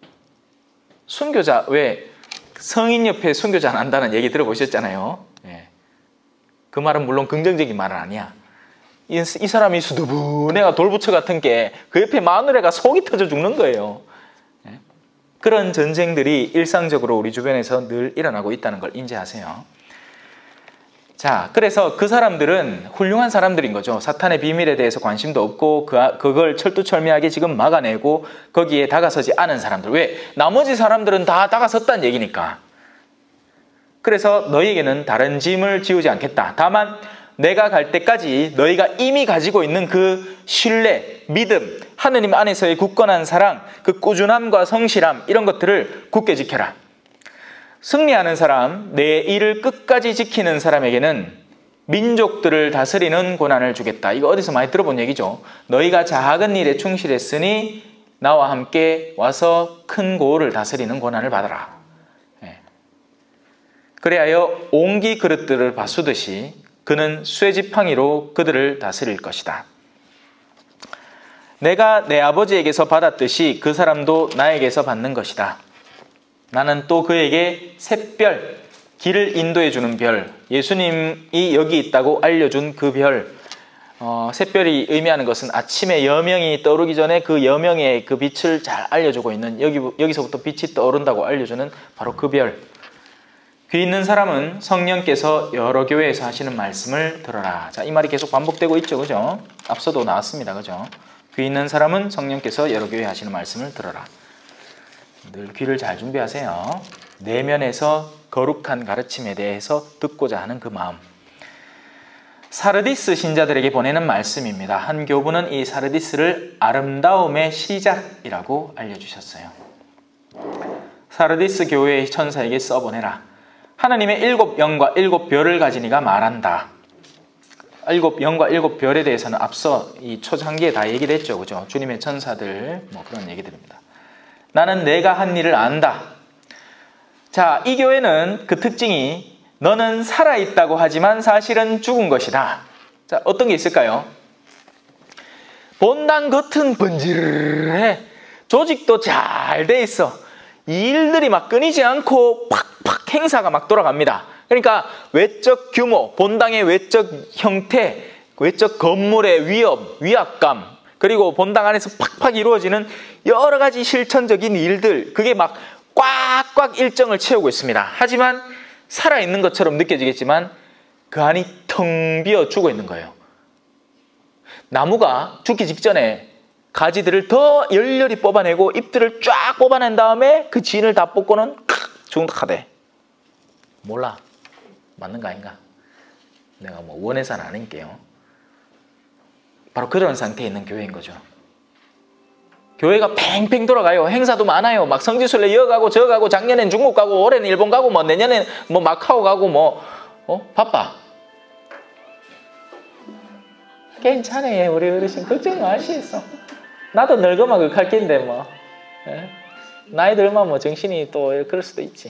순교자, 왜 성인 옆에 순교자 안 한다는 얘기 들어보셨잖아요. 예. 그 말은 물론 긍정적인 말은 아니야. 이, 이 사람이 수두분해가 돌부처 같은 게 그 옆에 마누라가 속이 터져 죽는 거예요. 예. 그런 전쟁들이 일상적으로 우리 주변에서 늘 일어나고 있다는 걸 인지하세요. 자, 그래서 그 사람들은 훌륭한 사람들인 거죠. 사탄의 비밀에 대해서 관심도 없고 그, 그걸 철두철미하게 지금 막아내고 거기에 다가서지 않은 사람들. 왜? 나머지 사람들은 다 다가섰다는 얘기니까. 그래서 너희에게는 다른 짐을 지우지 않겠다. 다만 내가 갈 때까지 너희가 이미 가지고 있는 그 신뢰, 믿음, 하느님 안에서의 굳건한 사랑, 그 꾸준함과 성실함, 이런 것들을 굳게 지켜라. 승리하는 사람, 내 일을 끝까지 지키는 사람에게는 민족들을 다스리는 고난을 주겠다. 이거 어디서 많이 들어본 얘기죠. 너희가 작은 일에 충실했으니 나와 함께 와서 큰 고을을 다스리는 고난을 받아라. 예. 그래하여 옹기 그릇들을 바수듯이 그는 쇠지팡이로 그들을 다스릴 것이다. 내가 내 아버지에게서 받았듯이 그 사람도 나에게서 받는 것이다. 나는 또 그에게 샛별, 길을 인도해 주는 별, 예수님이 여기 있다고 알려준 그 별, 어, 샛별이 의미하는 것은 아침에 여명이 떠오르기 전에 그 여명의 그 빛을 잘 알려주고 있는, 여기, 여기서부터 빛이 떠오른다고 알려주는 바로 그 별. 귀 있는 사람은 성령께서 여러 교회에서 하시는 말씀을 들어라. 자, 이 말이 계속 반복되고 있죠, 그죠? 앞서도 나왔습니다, 그죠? 귀 있는 사람은 성령께서 여러 교회 하시는 말씀을 들어라. 늘 귀를 잘 준비하세요. 내면에서 거룩한 가르침에 대해서 듣고자 하는 그 마음. 사르디스 신자들에게 보내는 말씀입니다. 한 교부는 이 사르디스를 아름다움의 시작이라고 알려주셨어요. 사르디스 교회의 천사에게 써보내라. 하나님의 일곱 영과 일곱 별을 가진 이가 말한다. 일곱 영과 일곱 별에 대해서는 앞서 이 초창기에 다 얘기를 했죠, 그죠? 주님의 천사들, 뭐 그런 얘기들입니다. 나는 내가 한 일을 안다. 자, 이 교회는 그 특징이 너는 살아있다고 하지만 사실은 죽은 것이다. 자, 어떤 게 있을까요? 본당 겉은 번지르르해. 조직도 잘 돼 있어. 일들이 막 끊이지 않고 팍팍 행사가 막 돌아갑니다. 그러니까 외적 규모, 본당의 외적 형태, 외적 건물의 위협, 위압감, 그리고 본당 안에서 팍팍 이루어지는 여러 가지 실천적인 일들, 그게 막 꽉꽉 일정을 채우고 있습니다. 하지만 살아있는 것처럼 느껴지겠지만 그 안이 텅 비어 죽어 있는 거예요. 나무가 죽기 직전에 가지들을 더 열렬히 뽑아내고 잎들을 쫙 뽑아낸 다음에 그 진을 다 뽑고는 죽는다카대. 몰라. 맞는 거 아닌가? 내가 뭐 원해서는 아닐게요. 바로 그런 상태에 있는 교회인 거죠. 교회가 팽팽 돌아가요. 행사도 많아요. 막 성지순례 이어가고 저가고 작년엔 중국 가고 올해는 일본 가고 뭐 내년엔 뭐 마카오 가고 뭐 어? 바빠. 괜찮아요. 우리 어르신 걱정 마시겠어. 나도 늙으면 극할 낀데 뭐. 예? 나이 들면 뭐 정신이 또 그럴 수도 있지.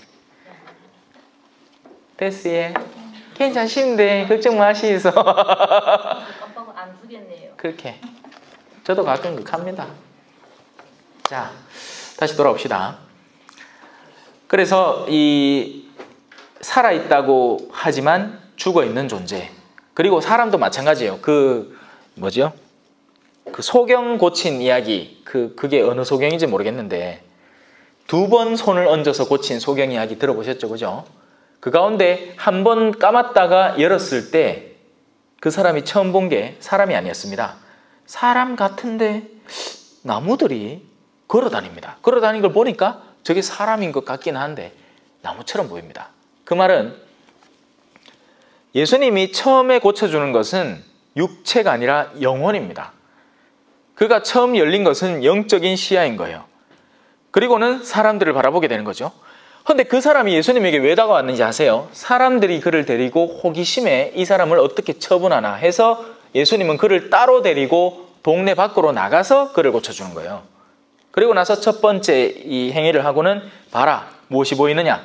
됐어. 예. 괜찮으신데 걱정 마시겠어.
깜빡 안 주겠네요.
그렇게. 저도 가끔 극합니다. 자, 다시 돌아옵시다. 그래서 이 살아있다고 하지만 죽어있는 존재, 그리고 사람도 마찬가지예요. 그 뭐죠? 그 소경 고친 이야기, 그, 그게 어느 소경인지 모르겠는데 두 번 손을 얹어서 고친 소경 이야기 들어보셨죠? 그죠? 그 가운데 한 번 감았다가 열었을 때 그 사람이 처음 본 게 사람이 아니었습니다. 사람 같은데 나무들이 걸어다닙니다. 걸어다니는 걸 보니까 저게 사람인 것 같긴 한데 나무처럼 보입니다. 그 말은 예수님이 처음에 고쳐주는 것은 육체가 아니라 영혼입니다. 그가 처음 열린 것은 영적인 시야인 거예요. 그리고는 사람들을 바라보게 되는 거죠. 그런데 그 사람이 예수님에게 왜 다가왔는지 아세요? 사람들이 그를 데리고 호기심에 이 사람을 어떻게 처분하나 해서 예수님은 그를 따로 데리고 동네 밖으로 나가서 그를 고쳐주는 거예요. 그리고 나서 첫 번째 이 행위를 하고는 봐라, 무엇이 보이느냐?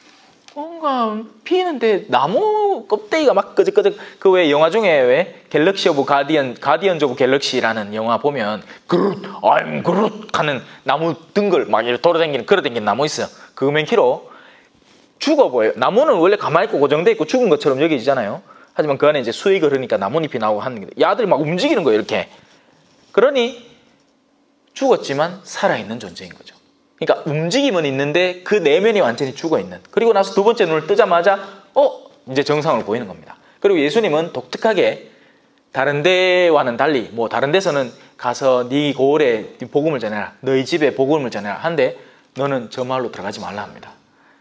뭔가 피는데 나무 껍데기가 막 끄적끄적. 그 왜 영화 중에 왜 갤럭시 오브 가디언, 가디언즈 오브 갤럭시라는 영화 보면 그룻, I'm 그룻 하는 나무 등글 막 이렇게 돌아다니는, 걸어다니는 나무 있어요. 그 맨키로 죽어 보여요. 나무는 원래 가만히 있고 고정돼 있고 죽은 것처럼 여겨지잖아요. 하지만 그 안에 이제 수익을 흐르니까 나뭇잎이 나오고 하는 게, 야들이 막 움직이는 거예요, 이렇게. 그러니 죽었지만 살아있는 존재인 거죠. 그러니까 움직임은 있는데 그 내면이 완전히 죽어있는. 그리고 나서 두 번째 눈을 뜨자마자 어? 이제 정상을 보이는 겁니다. 그리고 예수님은 독특하게 다른 데와는 달리, 뭐 다른 데서는 가서 네 고을에 복음을 전해라, 너희 집에 복음을 전해라 한데 너는 저 마을로 들어가지 말라 합니다.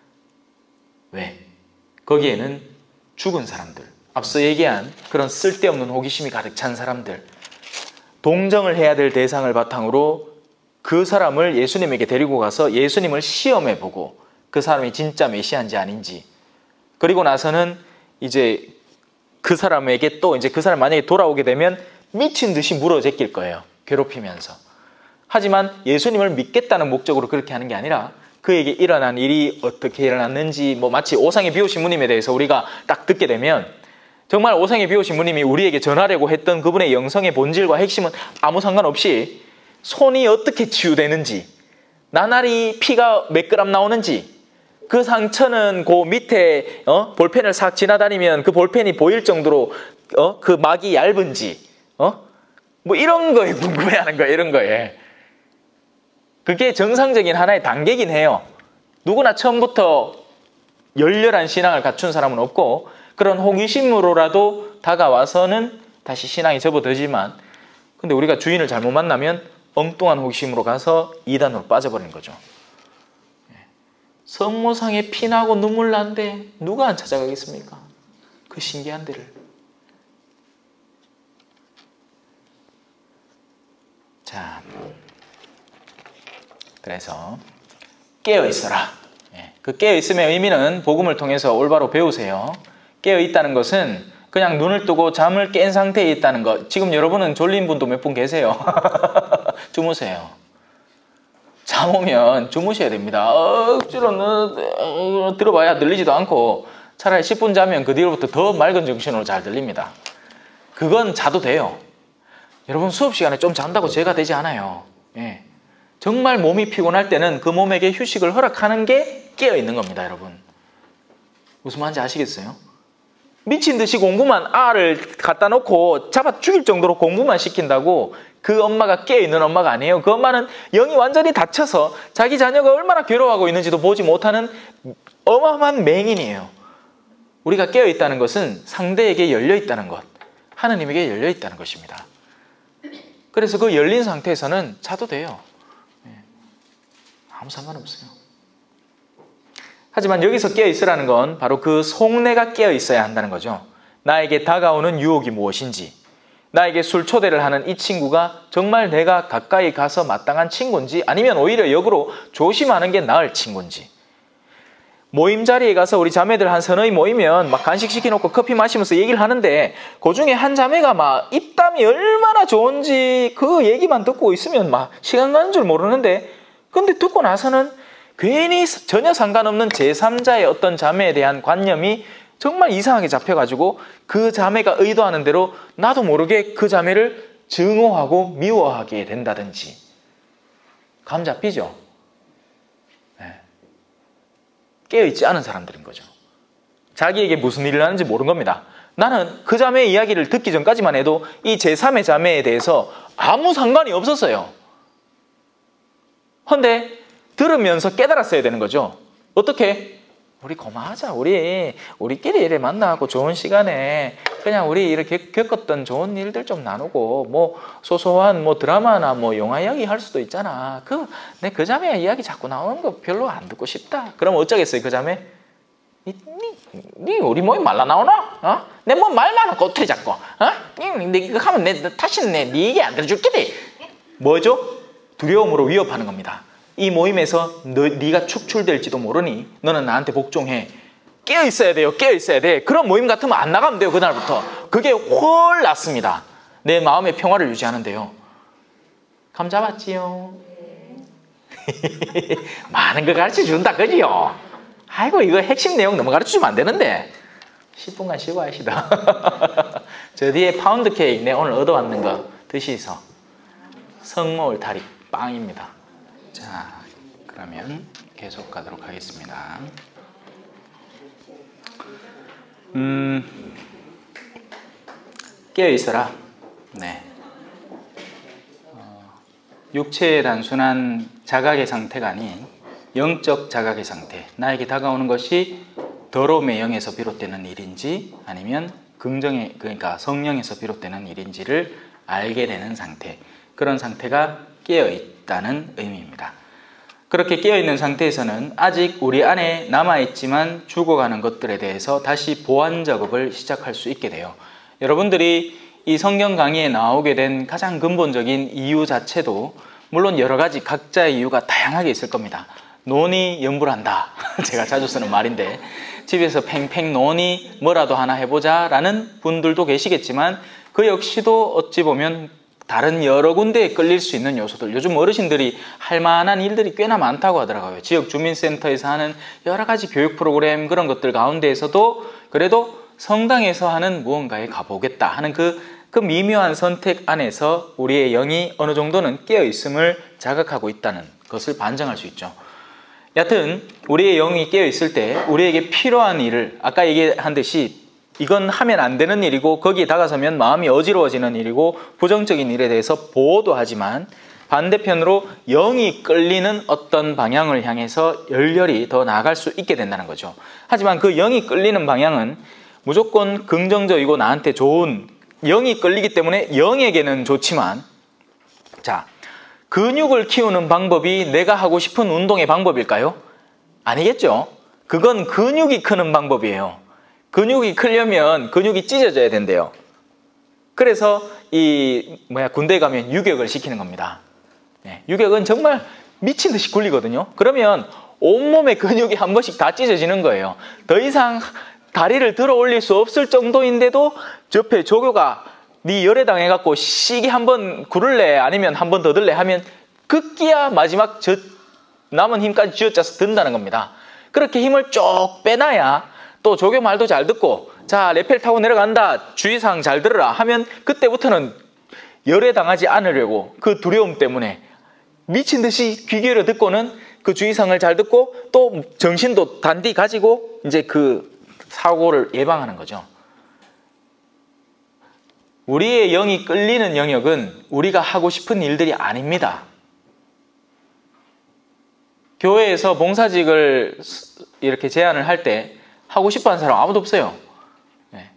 왜? 거기에는 죽은 사람들, 앞서 얘기한 그런 쓸데없는 호기심이 가득 찬 사람들, 동정을 해야 될 대상을 바탕으로 그 사람을 예수님에게 데리고 가서 예수님을 시험해 보고 그 사람이 진짜 메시아인지 아닌지, 그리고 나서는 이제 그 사람에게 또 이제 그 사람 만약에 돌아오게 되면 미친 듯이 물어 제낄 거예요. 괴롭히면서. 하지만 예수님을 믿겠다는 목적으로 그렇게 하는 게 아니라 그에게 일어난 일이 어떻게 일어났는지, 뭐 마치 오상의 비오신무님에 대해서 우리가 딱 듣게 되면 정말 오상의 비오신무님이 우리에게 전하려고 했던 그분의 영성의 본질과 핵심은 아무 상관없이 손이 어떻게 치유되는지, 나날이 피가 몇 그램 나오는지, 그 상처는 그 밑에 어? 볼펜을 싹 지나다니면 그 볼펜이 보일 정도로 어? 그 막이 얇은지, 어? 뭐 이런 거에 궁금해하는 거예요. 이런 거에. 그게 정상적인 하나의 단계긴 해요. 누구나 처음부터 열렬한 신앙을 갖춘 사람은 없고 그런 호기심으로라도 다가와서는 다시 신앙이 접어들지만, 근데 우리가 주인을 잘못 만나면 엉뚱한 호기심으로 가서 이단으로 빠져버리는 거죠. 성모상에 피나고 눈물 난데 누가 안 찾아가겠습니까? 그 신기한 데를. 자, 그래서 깨어있어라. 그 깨어있음의 의미는 복음을 통해서 올바로 배우세요. 깨어있다는 것은 그냥 눈을 뜨고 잠을 깬 상태에 있다는 것. 지금 여러분은 졸린 분도 몇 분 계세요. 주무세요. 잠 오면 주무셔야 됩니다. 억지로 어, 들어봐야 들리지도 않고 차라리 십 분 자면 그 뒤로부터 더 맑은 정신으로 잘 들립니다. 그건 자도 돼요. 여러분 수업 시간에 좀 잔다고 죄가 되지 않아요. 예. 정말 몸이 피곤할 때는 그 몸에게 휴식을 허락하는 게 깨어있는 겁니다. 여러분 무슨 말인지 아시겠어요? 미친 듯이 공부만 알을 갖다 놓고 잡아 죽일 정도로 공부만 시킨다고 그 엄마가 깨어있는 엄마가 아니에요. 그 엄마는 영이 완전히 닫혀서 자기 자녀가 얼마나 괴로워하고 있는지도 보지 못하는 어마어마한 맹인이에요. 우리가 깨어있다는 것은 상대에게 열려있다는 것, 하느님에게 열려있다는 것입니다. 그래서 그 열린 상태에서는 자도 돼요. 아무 상관없어요. 하지만 여기서 깨어있으라는 건 바로 그 속내가 깨어있어야 한다는 거죠. 나에게 다가오는 유혹이 무엇인지, 나에게 술 초대를 하는 이 친구가 정말 내가 가까이 가서 마땅한 친구인지, 아니면 오히려 역으로 조심하는 게 나을 친구인지. 모임 자리에 가서 우리 자매들 한 서너이 모이면 막 간식 시켜놓고 커피 마시면서 얘기를 하는데 그 중에 한 자매가 막 입담이 얼마나 좋은지 그 얘기만 듣고 있으면 막 시간 가는 줄 모르는데, 근데 듣고 나서는 괜히 전혀 상관없는 제삼자의 어떤 자매에 대한 관념이 정말 이상하게 잡혀가지고 그 자매가 의도하는 대로 나도 모르게 그 자매를 증오하고 미워하게 된다든지. 감 잡히죠? 깨어있지 않은 사람들인 거죠. 자기에게 무슨 일을 하는지 모르는 겁니다. 나는 그 자매의 이야기를 듣기 전까지만 해도 이 제삼의 자매에 대해서 아무 상관이 없었어요. 근데 들으면서 깨달았어야 되는 거죠. 어떻게? 우리 고마하자. 우리 우리끼리 이래 만나고 좋은 시간에 그냥 우리 이렇게 겪었던 좋은 일들 좀 나누고 뭐 소소한 뭐 드라마나 뭐 영화 이야기 할 수도 있잖아. 그 내 그 자매 이야기 자꾸 나오는 거 별로 안 듣고 싶다. 그럼 어쩌겠어요, 그 자매? 니, 니, 니 우리 모임 말라 나오나? 어? 내 뭐 말 많고 어떻게 자꾸? 어? 니, 니 이거 하면 내 다시는 내 니 얘기 안 들어줄게. 뭐죠? 두려움으로 위협하는 겁니다. 이 모임에서 너, 네가 축출될지도 모르니 너는 나한테 복종해. 깨어 있어야 돼요. 깨어 있어야 돼. 그런 모임 같으면 안 나가면 돼요. 그날부터. 그게 훨 낫습니다. 내 마음의 평화를 유지하는데요. 감 잡았지요? 많은 거 가르쳐준다 그지요? 아이고 이거 핵심 내용 너무 가르쳐주면 안 되는데 십 분간 쉬고 하시다. 저 뒤에 파운드 케이크 내 오늘 얻어왔는 거 드시소. 성모 울타리 빵입니다. 자, 그러면 계속 가도록 하겠습니다. 음, 깨어있어라. 네. 어, 육체의 단순한 자각의 상태가 아닌 영적 자각의 상태. 나에게 다가오는 것이 더러움의 영에서 비롯되는 일인지 아니면 긍정의, 그러니까 성령에서 비롯되는 일인지를 알게 되는 상태. 그런 상태가 깨어있다는 의미입니다. 그렇게 깨어있는 상태에서는 아직 우리 안에 남아있지만 죽어가는 것들에 대해서 다시 보완 작업을 시작할 수 있게 돼요. 여러분들이 이 성경 강의에 나오게 된 가장 근본적인 이유 자체도 물론 여러 가지 각자의 이유가 다양하게 있을 겁니다. 논이 연불한다. 제가 자주 쓰는 말인데 집에서 팽팽 논이 뭐라도 하나 해보자 라는 분들도 계시겠지만 그 역시도 어찌 보면 다른 여러 군데에 끌릴 수 있는 요소들. 요즘 어르신들이 할 만한 일들이 꽤나 많다고 하더라고요. 지역 주민센터에서 하는 여러 가지 교육 프로그램 그런 것들 가운데에서도 그래도 성당에서 하는 무언가에 가보겠다 하는 그, 그 미묘한 선택 안에서 우리의 영이 어느 정도는 깨어있음을 자각하고 있다는 것을 반증할 수 있죠. 여하튼 우리의 영이 깨어있을 때 우리에게 필요한 일을 아까 얘기한 듯이 이건 하면 안 되는 일이고 거기에 다가서면 마음이 어지러워지는 일이고 부정적인 일에 대해서 보호도 하지만 반대편으로 영이 끌리는 어떤 방향을 향해서 열렬히 더 나아갈 수 있게 된다는 거죠. 하지만 그 영이 끌리는 방향은 무조건 긍정적이고 나한테 좋은, 영이 끌리기 때문에 영에게는 좋지만 자, 근육을 키우는 방법이 내가 하고 싶은 운동의 방법일까요? 아니겠죠. 그건 근육이 크는 방법이에요. 근육이 크려면 근육이 찢어져야 된대요. 그래서 이 뭐야 군대에 가면 유격을 시키는 겁니다. 네, 유격은 정말 미친 듯이 굴리거든요. 그러면 온몸의 근육이 한 번씩 다 찢어지는 거예요. 더 이상 다리를 들어 올릴 수 없을 정도인데도 옆에 조교가 네 열에 당해갖고 시기 한번 구를래 아니면 한 번 더 들래 하면 급기야 마지막 저 남은 힘까지 쥐어짜서 든다는 겁니다. 그렇게 힘을 쭉 빼놔야 또 조교 말도 잘 듣고 자 레펠 타고 내려간다 주의사항 잘 들으라 하면 그때부터는 열에 당하지 않으려고 그 두려움 때문에 미친 듯이 귀 기울여 듣고는 그 주의사항을 잘 듣고 또 정신도 단디 가지고 이제 그 사고를 예방하는 거죠. 우리의 영이 끌리는 영역은 우리가 하고 싶은 일들이 아닙니다. 교회에서 봉사직을 이렇게 제안을 할 때 하고 싶어 하는 사람 아무도 없어요. 네.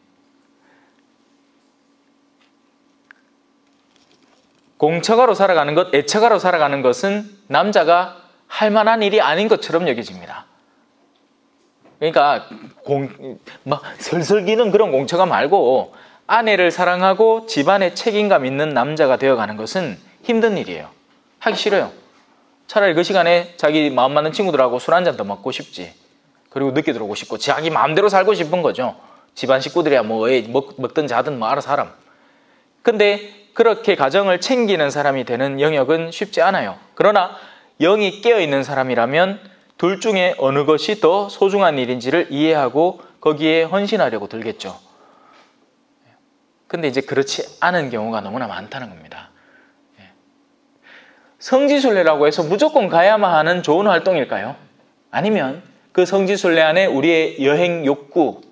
공처가로 살아가는 것, 애처가로 살아가는 것은 남자가 할 만한 일이 아닌 것처럼 여겨집니다. 그러니까 공, 막 설설 기는 그런 공처가 말고 아내를 사랑하고 집안에 책임감 있는 남자가 되어가는 것은 힘든 일이에요. 하기 싫어요. 차라리 그 시간에 자기 마음 맞는 친구들하고 술 한 잔 더 먹고 싶지. 그리고 늦게 들어오고 싶고 자기 마음대로 살고 싶은 거죠. 집안 식구들이야 뭐 먹, 먹든 자든 뭐 알아서 하람. 근데 그렇게 가정을 챙기는 사람이 되는 영역은 쉽지 않아요. 그러나 영이 깨어있는 사람이라면 둘 중에 어느 것이 더 소중한 일인지를 이해하고 거기에 헌신하려고 들겠죠. 근데 이제 그렇지 않은 경우가 너무나 많다는 겁니다. 성지순례라고 해서 무조건 가야만 하는 좋은 활동일까요? 아니면 그 성지순례 안에 우리의 여행 욕구,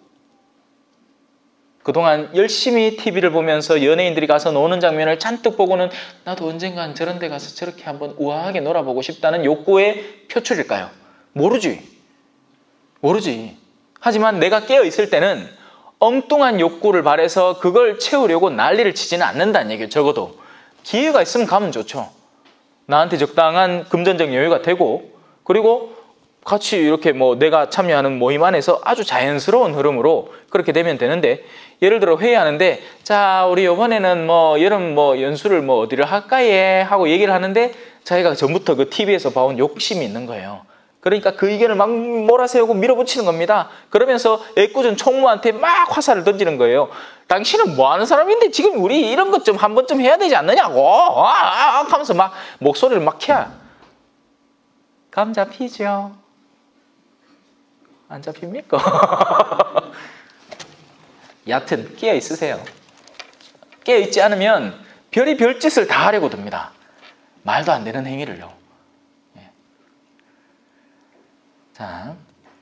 그동안 열심히 티비를 보면서 연예인들이 가서 노는 장면을 잔뜩 보고는 나도 언젠간 저런 데 가서 저렇게 한번 우아하게 놀아보고 싶다는 욕구의 표출일까요? 모르지. 모르지. 하지만 내가 깨어있을 때는 엉뚱한 욕구를 발해서 그걸 채우려고 난리를 치지는 않는다는 얘기예요. 적어도 기회가 있으면 가면 좋죠. 나한테 적당한 금전적 여유가 되고, 그리고 같이 이렇게 뭐 내가 참여하는 모임 안에서 아주 자연스러운 흐름으로 그렇게 되면 되는데, 예를 들어 회의하는데 자 우리 이번에는 뭐 여름 뭐 연수를 뭐 어디를 할까예 하고 얘기를 하는데 자기가 전부터 그 티비에서 봐온 욕심이 있는 거예요. 그러니까 그 의견을 막 몰아세우고 밀어붙이는 겁니다. 그러면서 애꿎은 총무한테 막 화살을 던지는 거예요. 당신은 뭐 하는 사람인데 지금 우리 이런 것 좀 한 번쯤 해야 되지 않느냐고 아, 아, 하면서 막 목소리를 막 켜. 감 잡히죠? 안 잡힙니까? 여하튼 깨어 있으세요. 깨어 있지 않으면 별이 별짓을 다 하려고 듭니다. 말도 안 되는 행위를요. 예. 자,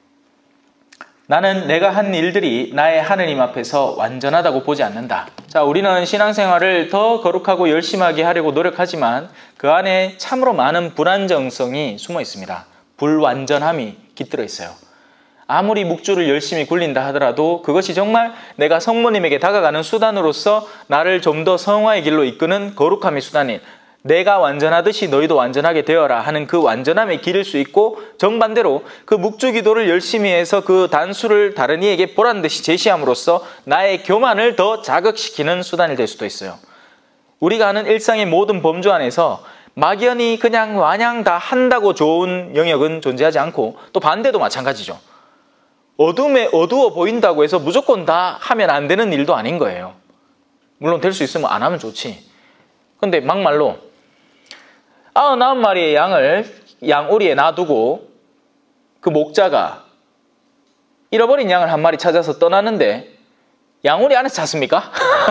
나는 내가 한 일들이 나의 하느님 앞에서 완전하다고 보지 않는다. 자, 우리는 신앙생활을 더 거룩하고 열심하게 하려고 노력하지만 그 안에 참으로 많은 불안정성이 숨어 있습니다. 불완전함이 깃들어 있어요. 아무리 묵주를 열심히 굴린다 하더라도 그것이 정말 내가 성모님에게 다가가는 수단으로서 나를 좀 더 성화의 길로 이끄는 거룩함의 수단인, 내가 완전하듯이 너희도 완전하게 되어라 하는 그 완전함의 길일 수 있고, 정반대로 그 묵주 기도를 열심히 해서 그 단수를 다른 이에게 보란듯이 제시함으로써 나의 교만을 더 자극시키는 수단이 될 수도 있어요. 우리가 아는 일상의 모든 범주 안에서 막연히 그냥 마냥 다 한다고 좋은 영역은 존재하지 않고, 또 반대도 마찬가지죠. 어둠에 어두워 보인다고 해서 무조건 다 하면 안 되는 일도 아닌 거예요. 물론 될 수 있으면 안 하면 좋지. 근데 막말로 아흔아홉 마리의 양을 양우리에 놔두고 그 목자가 잃어버린 양을 한 마리 찾아서 떠나는데 양우리 안에서 찾습니까?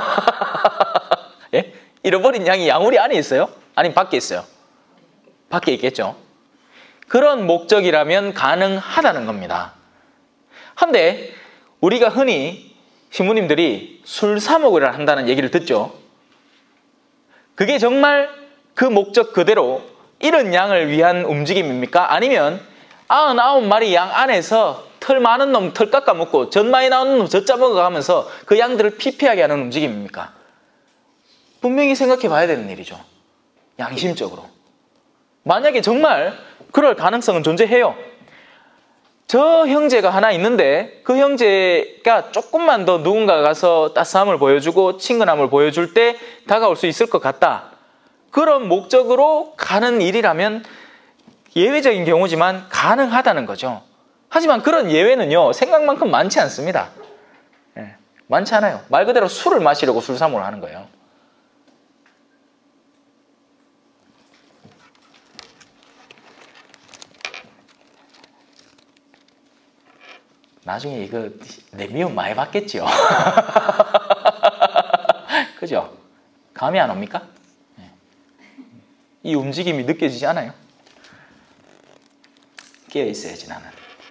예? 잃어버린 양이 양우리 안에 있어요? 아니면 밖에 있어요? 밖에 있겠죠. 그런 목적이라면 가능하다는 겁니다. 한데 우리가 흔히 신부님들이 술 사 먹으려 한다는 얘기를 듣죠. 그게 정말 그 목적 그대로 이런 양을 위한 움직임입니까? 아니면 아흔아홉 마리 양 안에서 털 많은 놈 털 깎아 먹고 전 많이 나오는 놈 젖 짜먹어 가면서 그 양들을 피폐하게 하는 움직임입니까? 분명히 생각해 봐야 되는 일이죠. 양심적으로. 만약에 정말 그럴 가능성은 존재해요. 저 형제가 하나 있는데 그 형제가 조금만 더 누군가 가서 따스함을 보여주고 친근함을 보여줄 때 다가올 수 있을 것 같다. 그런 목적으로 가는 일이라면 예외적인 경우지만 가능하다는 거죠. 하지만 그런 예외는요, 생각만큼 많지 않습니다. 네, 많지 않아요. 말 그대로 술을 마시려고 술사모를 하는 거예요. 나중에 이거 내 미움 많이 받겠지요. 그죠? 감이 안 옵니까? 이 움직임이 느껴지지 않아요? 깨어 있어야지 나는.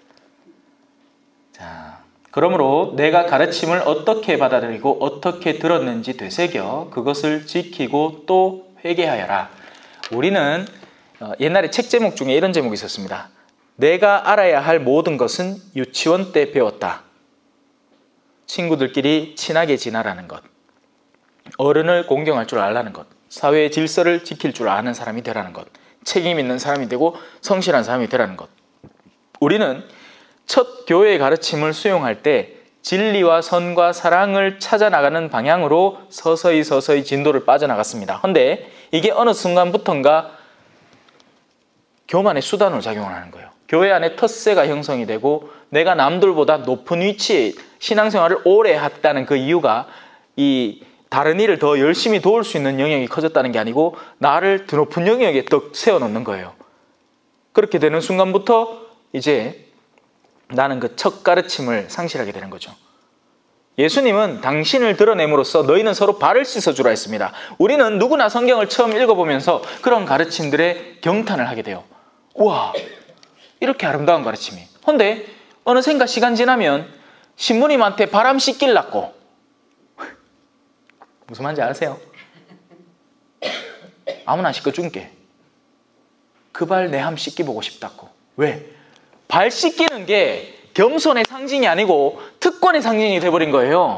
자, 그러므로 내가 가르침을 어떻게 받아들이고 어떻게 들었는지 되새겨 그것을 지키고 또 회개하여라. 우리는 옛날에 책 제목 중에 이런 제목이 있었습니다. 내가 알아야 할 모든 것은 유치원 때 배웠다. 친구들끼리 친하게 지내라는 것, 어른을 공경할 줄 알라는 것, 사회의 질서를 지킬 줄 아는 사람이 되라는 것, 책임 있는 사람이 되고 성실한 사람이 되라는 것. 우리는 첫 교회의 가르침을 수용할 때 진리와 선과 사랑을 찾아나가는 방향으로 서서히 서서히 진도를 빠져나갔습니다. 그런데 이게 어느 순간부터인가 교만의 수단으로 작용을 하는 거예요. 교회 안에 텃세가 형성이 되고 내가 남들보다 높은 위치에 신앙생활을 오래 했다는 그 이유가 이 다른 일을 더 열심히 도울 수 있는 영역이 커졌다는 게 아니고 나를 더 높은 영역에 더 세워놓는 거예요. 그렇게 되는 순간부터 이제 나는 그 첫 가르침을 상실하게 되는 거죠. 예수님은 당신을 드러냄으로써 너희는 서로 발을 씻어주라 했습니다. 우리는 누구나 성경을 처음 읽어보면서 그런 가르침들에 경탄을 하게 돼요. 우와, 이렇게 아름다운 가르침이, 근데 어느샌가 시간 지나면 신부님한테 바람 씻길라고. 무슨 말인지 아세요? 아무나 씻겨준게. 그 발 내 함 씻기보고 싶다고. 왜? 발 씻기는 게 겸손의 상징이 아니고 특권의 상징이 돼버린 거예요.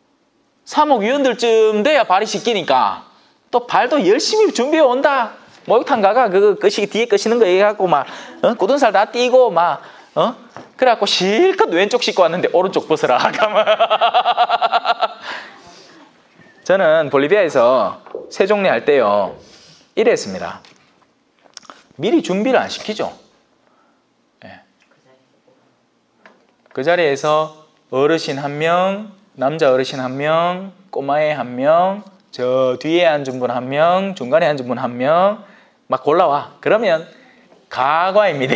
사목위원들쯤 돼야 발이 씻기니까 또 발도 열심히 준비해 온다. 목욕탕 가가 그 끄시 뒤에 끄시는 거 얘기하고 막 어? 굳은살 다 띄고 막 어? 그래갖고 실컷 왼쪽 씻고 왔는데 오른쪽 벗으라. 저는 볼리비아에서 세종례 할 때요 이랬습니다. 미리 준비를 안 시키죠. 네. 그 자리에서 어르신 한 명, 남자 어르신 한 명, 꼬마애 한 명, 저 뒤에 앉은 분 한 명, 중간에 앉은 분 한 명 막 골라와. 그러면 가관입니다.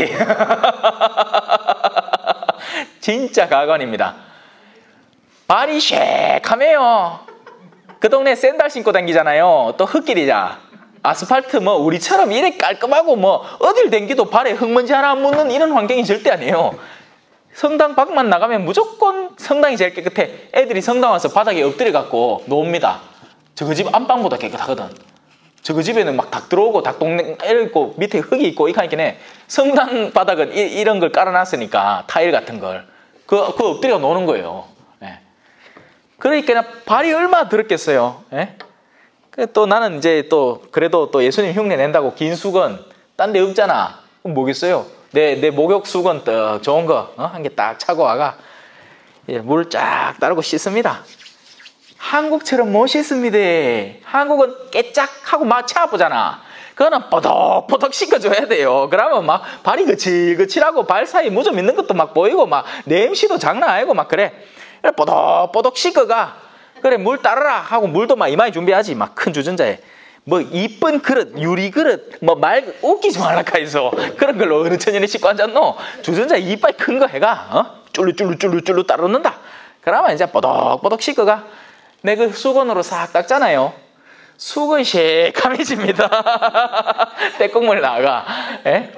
진짜 가관입니다. 발이 쉐하매요. 그 동네 샌들 신고 다니잖아요. 또 흙길이자. 아스팔트 뭐 우리처럼 이래 깔끔하고 뭐 어딜 댕기도 발에 흙먼지 하나 안 묻는 이런 환경이 절대 아니에요. 성당 밖만 나가면 무조건 성당이 제일 깨끗해. 애들이 성당 와서 바닥에 엎드려 갖고 놓습니다. 저거 집 안방보다 깨끗하거든. 저거 집에는 막 닭 들어오고 닭똥 있고 밑에 흙이 있고 이렇게 하니까 성당 바닥은 이, 이런 걸 깔아놨으니까 타일 같은 걸 그, 그 엎드려 노는 거예요. 예. 그러니까 발이 얼마나 더럽겠어요. 예? 또 나는 이제 또 그래도 또 예수님 흉내 낸다고 긴 수건 딴 데 없잖아. 그럼 뭐겠어요? 내, 내 목욕 수건 떡 좋은 거 어? 한 개 딱 차고 와가 예, 물 쫙 따르고 씻습니다. 한국처럼 못 씻습니다. 한국은 깨짝하고 막 차보잖아. 그거는 뽀덕뽀덕 씻어줘야 돼요. 그러면 막 발이 거칠거칠하고 발 사이 무좀 있는 것도 막 보이고 막 냄새도 장난 아니고 막 그래. 그래 뽀덕뽀덕 씻어가. 그래 물 따르라 하고 물도 막 이마에 준비하지. 막 큰 주전자에. 뭐 이쁜 그릇, 유리 그릇, 뭐 말 웃기지 말라카 해서 그런 걸로 어느 천년에 씻고 앉았노. 주전자 이빨 큰 거 해가 어? 쭈루쭈루쭈루쭈루 따르는다. 그러면 이제 뽀덕뽀덕 씻어가. 내 그 수건으로 싹 닦잖아요. 수건 새카매집니다. 떼국물 나가. 에?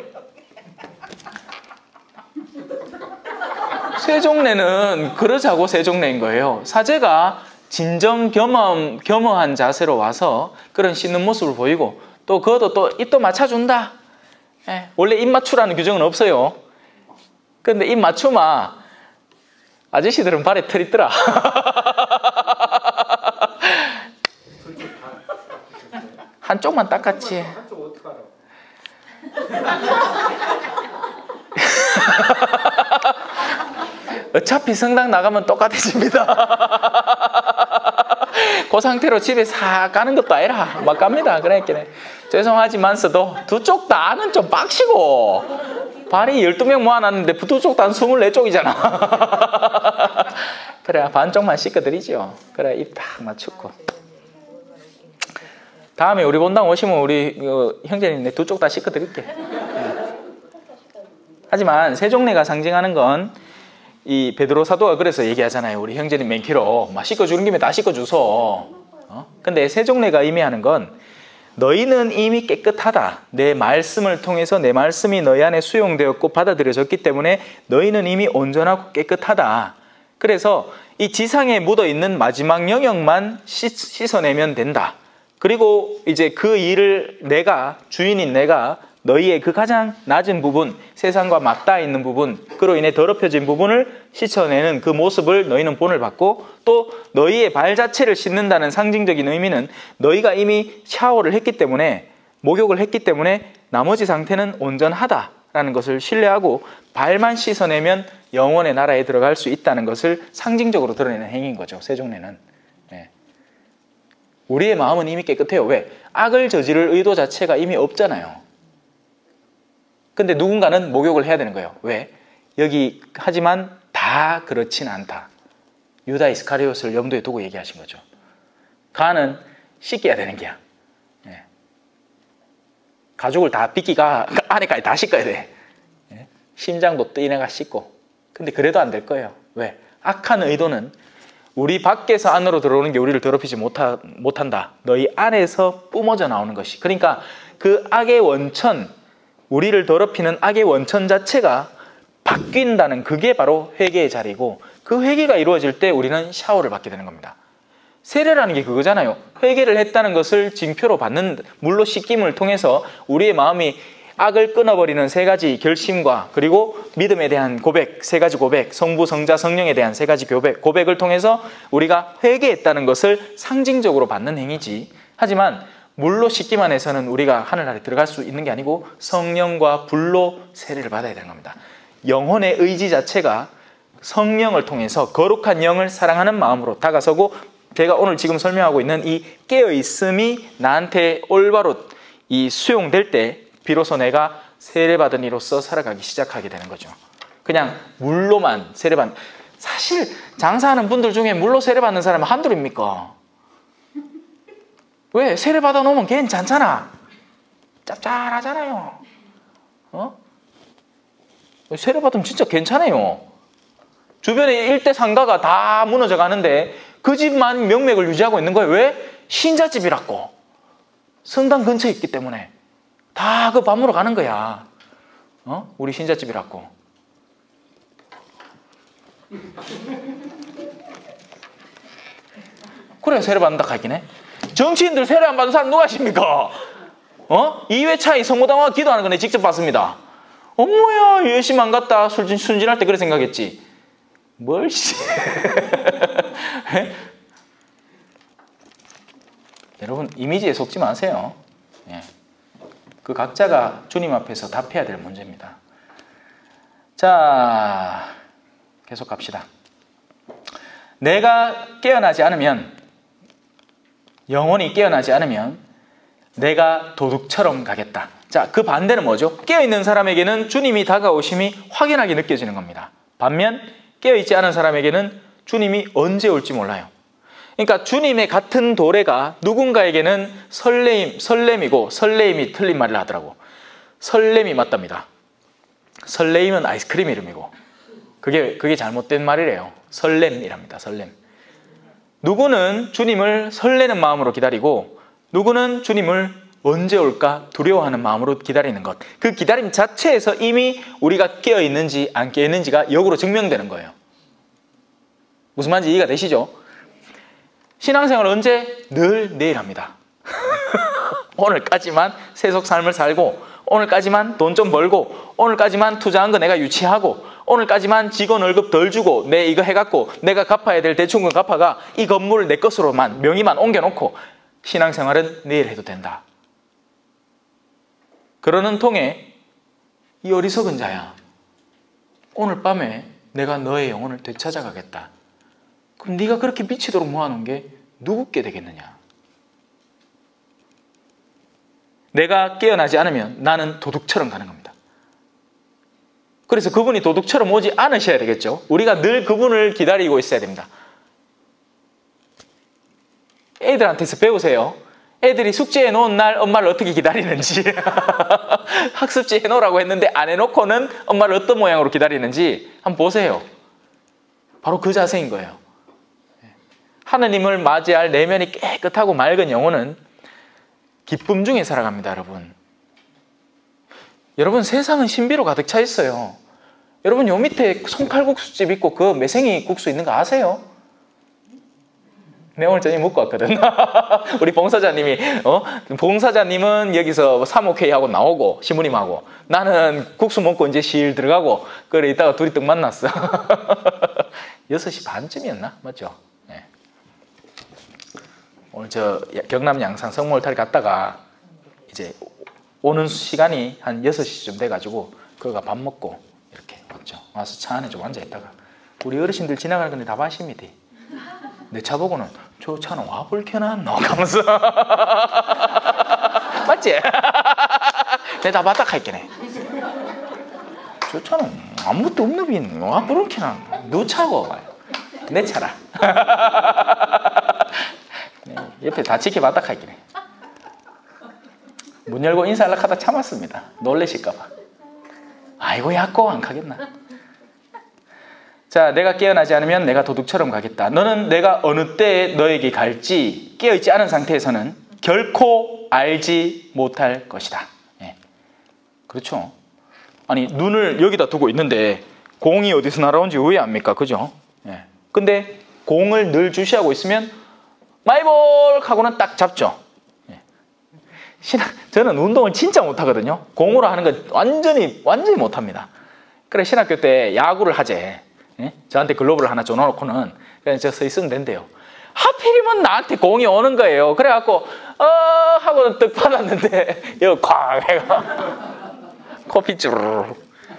세종례는 그러자고 세종례인 거예요. 사제가 진정 겸허, 겸허한 자세로 와서 그런 씻는 모습을 보이고 또 그것도 또 입도 맞춰준다. 에? 원래 입 맞추라는 규정은 없어요. 근데 입 맞추마 아저씨들은 발에 털 있더라. 한쪽만 닦았지.
한쪽 어떻게 알아?
어차피 성당 나가면 똑같아집니다. 그 상태로 집에 싹 가는 것도 아니라 막 갑니다. 그러니까 죄송하지만서도 두 쪽 다는 좀 빡시고 발이 열두 명 모아놨는데 두 쪽 다는 스물네 쪽이잖아. 그래 반쪽만 씻어드리죠. 그래 입 딱 맞추고 다음에 우리 본당 오시면 우리 어, 형제님 두 쪽 다 씻어드릴게. 네. 하지만 세종례가 상징하는 건 이 베드로 사도가 그래서 얘기하잖아요. 우리 형제님 맨키로 막 씻어주는 김에 다 씻어주소. 어? 근데 세종례가 의미하는 건 너희는 이미 깨끗하다. 내 말씀을 통해서 내 말씀이 너희 안에 수용되었고 받아들여졌기 때문에 너희는 이미 온전하고 깨끗하다. 그래서 이 지상에 묻어있는 마지막 영역만 씻, 씻어내면 된다. 그리고 이제 그 일을 내가 주인인 내가 너희의 그 가장 낮은 부분, 세상과 맞닿아 있는 부분, 그로 인해 더럽혀진 부분을 씻어내는 그 모습을 너희는 본을 받고 또 너희의 발 자체를 씻는다는 상징적인 의미는 너희가 이미 샤워를 했기 때문에 목욕을 했기 때문에 나머지 상태는 온전하다라는 것을 신뢰하고 발만 씻어내면 영원의 나라에 들어갈 수 있다는 것을 상징적으로 드러내는 행위인 거죠. 세종례는. 네. 우리의 마음은 이미 깨끗해요. 왜? 악을 저지를 의도 자체가 이미 없잖아요. 근데 누군가는 목욕을 해야 되는 거예요. 왜? 여기 하지만 다 그렇진 않다. 유다 이스카리옷을 염두에 두고 얘기하신 거죠. 간은 씻겨야 되는 게야. 네. 가죽을 다 빗기가 안에까지 다 씻어야 돼. 네. 심장도 뜨이내가 씻고. 근데 그래도 안 될 거예요. 왜? 악한 의도는 우리 밖에서 안으로 들어오는 게 우리를 더럽히지 못하, 못한다. 너희 안에서 뿜어져 나오는 것이. 그러니까 그 악의 원천, 우리를 더럽히는 악의 원천 자체가 바뀐다는 그게 바로 회개의 자리고, 그 회개가 이루어질 때 우리는 샤워를 받게 되는 겁니다. 세례라는 게 그거잖아요. 회개를 했다는 것을 징표로 받는, 물로 씻김을 통해서 우리의 마음이 악을 끊어버리는 세 가지 결심과, 그리고 믿음에 대한 고백, 세 가지 고백, 성부, 성자, 성령에 대한 세 가지 고백, 고백을 통해서 우리가 회개했다는 것을 상징적으로 받는 행위지. 하지만 물로 씻기만 해서는 우리가 하늘나라에 들어갈 수 있는 게 아니고 성령과 불로 세례를 받아야 되는 겁니다. 영혼의 의지 자체가 성령을 통해서 거룩한 영을 사랑하는 마음으로 다가서고, 제가 오늘 지금 설명하고 있는 이 깨어있음이 나한테 올바로 이 수용될 때 비로소 내가 세례받은 이로서 살아가기 시작하게 되는 거죠. 그냥 물로만 세례받는, 사실 장사하는 분들 중에 물로 세례받는 사람은 한둘입니까? 왜? 세례받아 놓으면 괜찮잖아. 짭짤하잖아요. 어? 세례받으면 진짜 괜찮아요. 주변에 일대 상가가 다 무너져 가는데 그 집만 명맥을 유지하고 있는 거예요. 왜? 신자집이라고. 성당 근처에 있기 때문에. 다 그 밥 먹으러 가는 거야. 어? 우리 신자집이라고. 그래, 세례 받는다 하긴 해. 정치인들 세례 안 받는 사람 누가 있습니까? 어? 이회차이 성모당화가 기도하는 거 내가 직접 봤습니다. 어머야, 열심히 안 갔다. 순진, 순진할 때 그래 생각했지. 뭘, 씨. 여러분, 이미지에 속지 마세요. 예. 그 각자가 주님 앞에서 답해야 될 문제입니다. 자, 계속 갑시다. 내가 깨어나지 않으면, 영혼이 깨어나지 않으면 내가 도둑처럼 가겠다. 자, 그 반대는 뭐죠? 깨어있는 사람에게는 주님이 다가오심이 확연하게 느껴지는 겁니다. 반면 깨어있지 않은 사람에게는 주님이 언제 올지 몰라요. 그러니까 주님의 같은 도래가 누군가에게는 설레임, 설렘이고, 설레임이 틀린 말을 하더라고. 설렘이 맞답니다. 설레임은 아이스크림 이름이고, 그게, 그게 잘못된 말이래요. 설렘이랍니다. 설렘. 누구는 주님을 설레는 마음으로 기다리고, 누구는 주님을 언제 올까 두려워하는 마음으로 기다리는 것. 그 기다림 자체에서 이미 우리가 깨어있는지 안 깨어있는지가 역으로 증명되는 거예요. 무슨 말인지 이해가 되시죠? 신앙생활 언제? 늘 내일 합니다. 오늘까지만 세속 삶을 살고, 오늘까지만 돈 좀 벌고, 오늘까지만 투자한 거 내가 유치하고, 오늘까지만 직원 월급 덜 주고 내 이거 해갖고 내가 갚아야 될 대출금 갚아가 이 건물을 내 것으로만 명의만 옮겨놓고 신앙생활은 내일 해도 된다. 그러는 통에 이 어리석은 자야, 오늘 밤에 내가 너의 영혼을 되찾아가겠다. 그럼 네가 그렇게 미치도록 모아놓은 게 누구께 되겠느냐? 내가 깨어나지 않으면 나는 도둑처럼 가는 겁니다. 그래서 그분이 도둑처럼 오지 않으셔야 되겠죠. 우리가 늘 그분을 기다리고 있어야 됩니다. 애들한테서 배우세요. 애들이 숙제해 놓은 날 엄마를 어떻게 기다리는지. 학습지 해놓으라고 했는데 안 해놓고는 엄마를 어떤 모양으로 기다리는지 한번 보세요. 바로 그 자세인 거예요. 하느님을 맞이할 내면이 깨끗하고 맑은 영혼은 기쁨 중에 살아갑니다, 여러분. 여러분, 세상은 신비로 가득 차 있어요. 여러분, 요 밑에 손칼국수집 있고 그 매생이 국수 있는 거 아세요? 내 오늘 저녁에 먹고 왔거든. 우리 봉사자님이, 어? 봉사자님은 여기서 사목회의하고 나오고, 시부님하고. 나는 국수 먹고 이제 실 들어가고, 그래, 이따가 둘이 떡 만났어. 여섯 시 반쯤이었나? 맞죠? 네. 오늘 저 경남 양산 성모을탈 갔다가 이제 오는 시간이 한 여섯 시쯤 돼가지고, 그가 밥 먹고 이렇게 왔죠. 와서 차 안에 좀 앉아있다가, 우리 어르신들 지나가는 건데 다 마십니다. 내 차 보고는 저 차는 와 불켜놨노 하면서 맞지? 내가 다 바닥 할게네. 저 차는 아무것도 없는 빈 와 불켜놨노. 너 차고 내 차라. 옆에 다 지켜 바닥 할게네. 문 열고 인사하려고 하다 참았습니다. 놀래실까봐. 아이고 야꼬 안 가겠나. 자, 내가 깨어나지 않으면 내가 도둑처럼 가겠다. 너는 내가 어느 때에 너에게 갈지 깨어있지 않은 상태에서는 결코 알지 못할 것이다. 예. 그렇죠. 아니, 눈을 여기다 두고 있는데 공이 어디서 날아온지 왜 압니까? 그죠? 예. 근데 공을 늘 주시하고 있으면 마이볼 하고는 딱 잡죠. 예. 신학, 저는 운동을 진짜 못하거든요. 공으로 하는 건 완전히 완전히 못합니다. 그래 시학교 때 야구를 하재. 예? 저한테 글로브를 하나 줘놓고는 그냥 저 서 있으면 된대요. 하필이면 나한테 공이 오는 거예요. 그래갖고 어 하고는 떡 받았는데 이거 콱 해가 코피 쭈르르.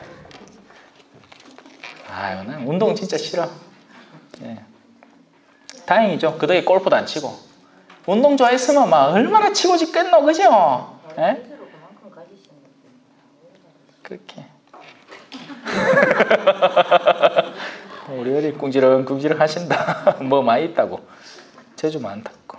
아유, 난 운동 진짜 싫어. 예. 다행이죠. 그 덕에 골프도 안 치고. 운동 좋아했으면 막 얼마나 치고 싶겠노, 그죠? 예? 그렇게. 우리 어리 꿍지렁꿍지렁 하신다. 뭐 많이 있다고. 재주 많다고.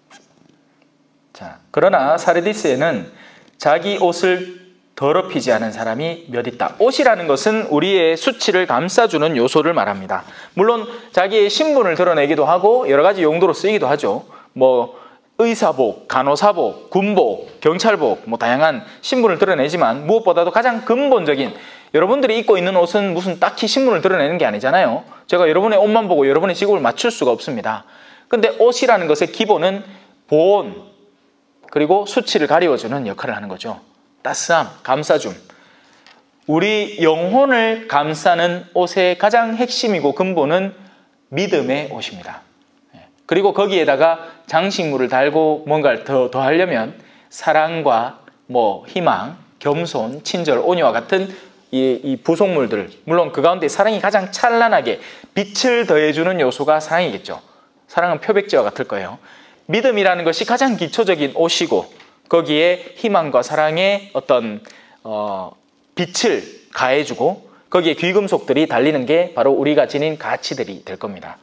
자, 그러나 사르디스에는 자기 옷을 더럽히지 않은 사람이 몇 있다. 옷이라는 것은 우리의 수치를 감싸주는 요소를 말합니다. 물론 자기의 신분을 드러내기도 하고 여러 가지 용도로 쓰이기도 하죠. 뭐 의사복, 간호사복, 군복, 경찰복, 뭐 다양한 신분을 드러내지만 무엇보다도 가장 근본적인, 여러분들이 입고 있는 옷은 무슨 딱히 신분을 드러내는 게 아니잖아요. 제가 여러분의 옷만 보고 여러분의 직업을 맞출 수가 없습니다. 근데 옷이라는 것의 기본은 보온, 그리고 수치를 가리워주는 역할을 하는 거죠. 따스함, 감싸줌. 우리 영혼을 감싸는 옷의 가장 핵심이고 근본은 믿음의 옷입니다. 그리고 거기에다가 장식물을 달고 뭔가를 더, 더 하려면 사랑과 뭐 희망, 겸손, 친절, 온유와 같은 이, 이 부속물들, 물론 그 가운데 사랑이 가장 찬란하게 빛을 더해주는 요소가 사랑이겠죠. 사랑은 표백제와 같을 거예요. 믿음이라는 것이 가장 기초적인 옷이고 거기에 희망과 사랑의 어떤 어, 빛을 가해주고 거기에 귀금속들이 달리는 게 바로 우리가 지닌 가치들이 될 겁니다.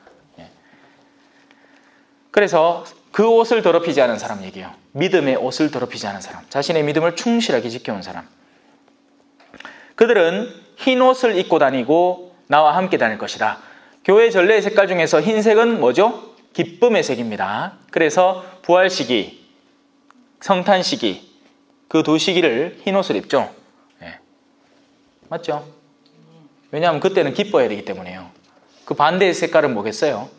그래서 그 옷을 더럽히지 않은 사람 얘기해요. 믿음의 옷을 더럽히지 않은 사람, 자신의 믿음을 충실하게 지켜온 사람. 그들은 흰 옷을 입고 다니고 나와 함께 다닐 것이다. 교회 전례의 색깔 중에서 흰색은 뭐죠? 기쁨의 색입니다. 그래서 부활 시기, 성탄 시기, 그 두 시기를 흰 옷을 입죠. 네. 맞죠? 왜냐하면 그때는 기뻐해야 되기 때문에요. 그 반대의 색깔은 뭐겠어요?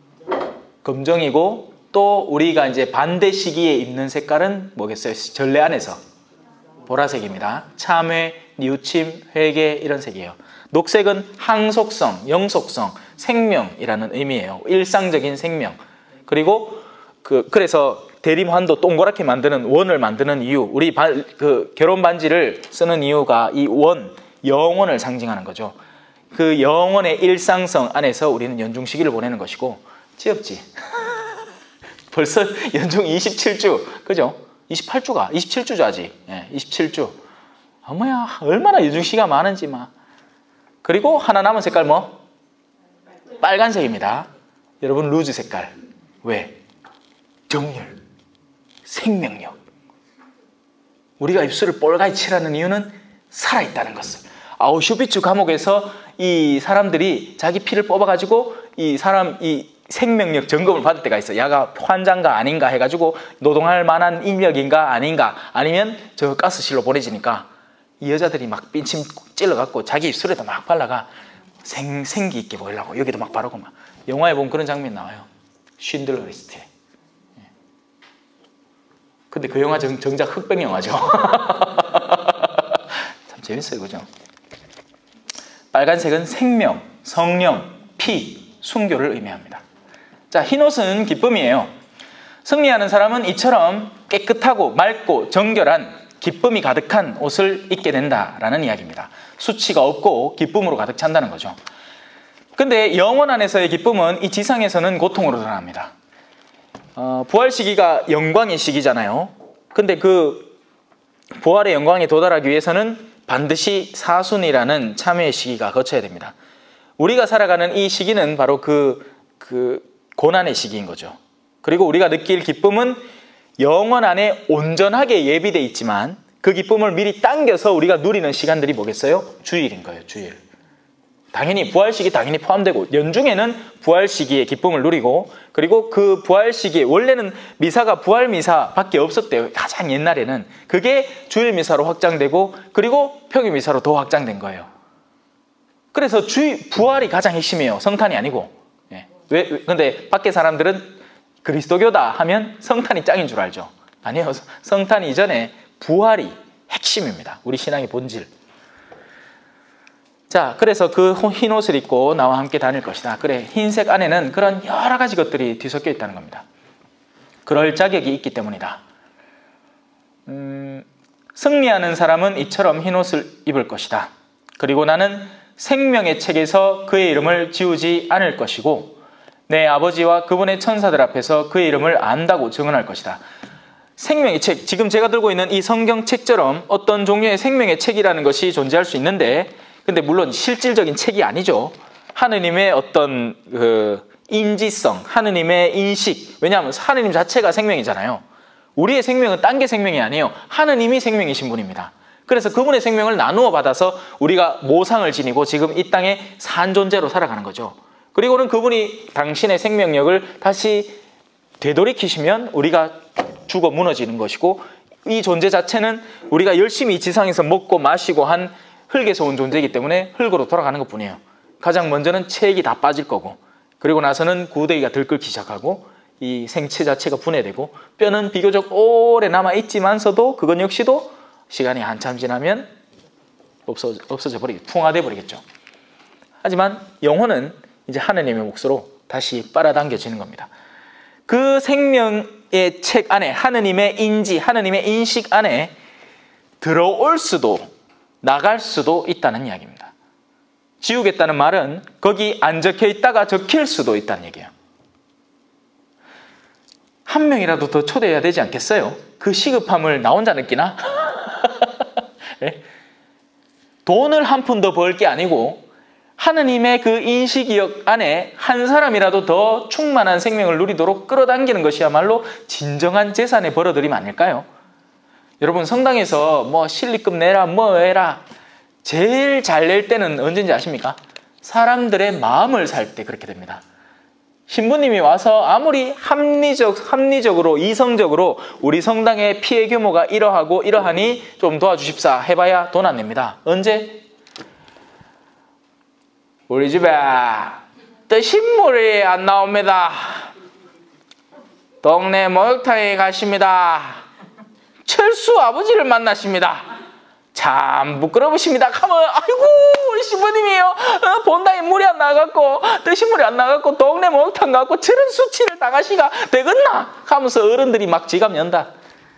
검정이고 또 우리가 이제 반대 시기에 입는 색깔은 뭐겠어요? 전례 안에서 보라색입니다. 참회, 뉘우침, 회개 이런 색이에요. 녹색은 항속성, 영속성, 생명이라는 의미예요. 일상적인 생명. 그리고 그 그래서 대림환도 동그랗게 만드는 원을 만드는 이유, 우리 바, 그 결혼 반지를 쓰는 이유가 이 원, 영원을 상징하는 거죠. 그 영원의 일상성 안에서 우리는 연중 시기를 보내는 것이고, 지엽지? 벌써 연중 이십칠 주, 그죠? 이십팔 주가, 이십칠 주죠 아직. 예, 이십칠 주. 어머야, 얼마나 연중 시기가 많은지 막. 그리고 하나 남은 색깔 뭐? 빨간색입니다. 여러분 루즈 색깔. 왜? 정열, 생명력. 우리가 입술을 뻘겋게 칠하는 이유는 살아있다는 것을. 아우슈비츠 감옥에서 이 사람들이 자기 피를 뽑아가지고 이 사람 이 생명력 점검을 받을 때가 있어. 야가 환자인가 아닌가 해가지고 노동할 만한 인력인가 아닌가, 아니면 저 가스실로 보내지니까 이 여자들이 막 빈침 찔러갖고 자기 입술에다 막 발라가 생, 생기 있게 보이려고 여기도 막 바르고 막. 영화에 보면 그런 장면 나와요. 쉰들러 리스트에. 근데 그 영화 정, 정작 흑백 영화죠. 참 재밌어요, 그죠? 빨간색은 생명, 성령, 피, 순교를 의미합니다. 자, 흰옷은 기쁨이에요. 승리하는 사람은 이처럼 깨끗하고 맑고 정결한 기쁨이 가득한 옷을 입게 된다라는 이야기입니다. 수치가 없고 기쁨으로 가득 찬다는 거죠. 근데 영원 안에서의 기쁨은 이 지상에서는 고통으로 드러납니다. 어, 부활 시기가 영광의 시기잖아요. 근데 그 부활의 영광에 도달하기 위해서는 반드시 사순이라는 참회의 시기가 거쳐야 됩니다. 우리가 살아가는 이 시기는 바로 그, 그 고난의 시기인 거죠. 그리고 우리가 느낄 기쁨은 영원 안에 온전하게 예비되어 있지만 그 기쁨을 미리 당겨서 우리가 누리는 시간들이 뭐겠어요? 주일인 거예요, 주일. 당연히 부활 시기 당연히 포함되고, 연중에는 부활 시기의 기쁨을 누리고, 그리고 그 부활 시기에 원래는 미사가 부활 미사밖에 없었대요. 가장 옛날에는. 그게 주일 미사로 확장되고, 그리고 평일 미사로 더 확장된 거예요. 그래서 주 부활이 가장 핵심이에요. 성탄이 아니고. 예. 왜? 근데 밖에 사람들은 그리스도교다 하면 성탄이 짱인 줄 알죠. 아니요. 성탄 이전에 부활이 핵심입니다. 우리 신앙의 본질. 자, 그래서 그 흰 옷을 입고 나와 함께 다닐 것이다. 그래, 흰색 안에는 그런 여러 가지 것들이 뒤섞여 있다는 겁니다. 그럴 자격이 있기 때문이다. 음, 승리하는 사람은 이처럼 흰 옷을 입을 것이다. 그리고 나는 생명의 책에서 그의 이름을 지우지 않을 것이고 내 아버지와 그분의 천사들 앞에서 그의 이름을 안다고 증언할 것이다. 생명의 책, 지금 제가 들고 있는 이 성경책처럼 어떤 종류의 생명의 책이라는 것이 존재할 수 있는데, 근데 물론 실질적인 책이 아니죠. 하느님의 어떤 그 인지성, 하느님의 인식, 왜냐하면 하느님 자체가 생명이잖아요. 우리의 생명은 딴 게 생명이 아니에요. 하느님이 생명이신 분입니다. 그래서 그분의 생명을 나누어 받아서 우리가 모상을 지니고 지금 이 땅에 산 존재로 살아가는 거죠. 그리고는 그분이 당신의 생명력을 다시 되돌이키시면 우리가 죽어 무너지는 것이고, 이 존재 자체는 우리가 열심히 이 지상에서 먹고 마시고 한 흙에서 온 존재이기 때문에 흙으로 돌아가는 것뿐이에요. 가장 먼저는 체액이 다 빠질 거고, 그리고 나서는 구더기가 들끓기 시작하고 이 생체 자체가 분해되고 뼈는 비교적 오래 남아있지만서도 그건 역시도 시간이 한참 지나면 없어, 없어져 버리겠죠. 풍화돼 버리겠죠. 하지만 영혼은 이제 하느님의 몫으로 다시 빨아당겨지는 겁니다. 그 생명의 책 안에, 하느님의 인지, 하느님의 인식 안에 들어올 수도 나갈 수도 있다는 이야기입니다. 지우겠다는 말은 거기 안 적혀 있다가 적힐 수도 있다는 얘기예요. 한 명이라도 더 초대해야 되지 않겠어요? 그 시급함을 나 혼자 느끼나? 네? 돈을 한 푼 더 벌 게 아니고 하느님의 그 인식이역 안에 한 사람이라도 더 충만한 생명을 누리도록 끌어당기는 것이야말로 진정한 재산의 벌어들임 아닐까요? 여러분, 성당에서 뭐 실리금 내라 뭐 해라, 제일 잘 낼 때는 언제인지 아십니까? 사람들의 마음을 살 때 그렇게 됩니다. 신부님이 와서 아무리 합리적, 합리적으로 이성적으로 우리 성당의 피해 규모가 이러하고 이러하니 좀 도와주십사 해봐야 돈 안 냅니다. 언제? 우리 집에 뜨신 물이 안 나옵니다. 동네 목욕탕에 가십니다. 철수 아버지를 만나십니다. 참 부끄러우십니다. 하면 아이고 우리 신부님이요, 어, 본당에 물이 안 나가고 뜨신 물이 안 나가고 동네 목욕탕 가고 저런 수치를 당하시가 되겠나 하면서 어른들이 막 지갑 연다.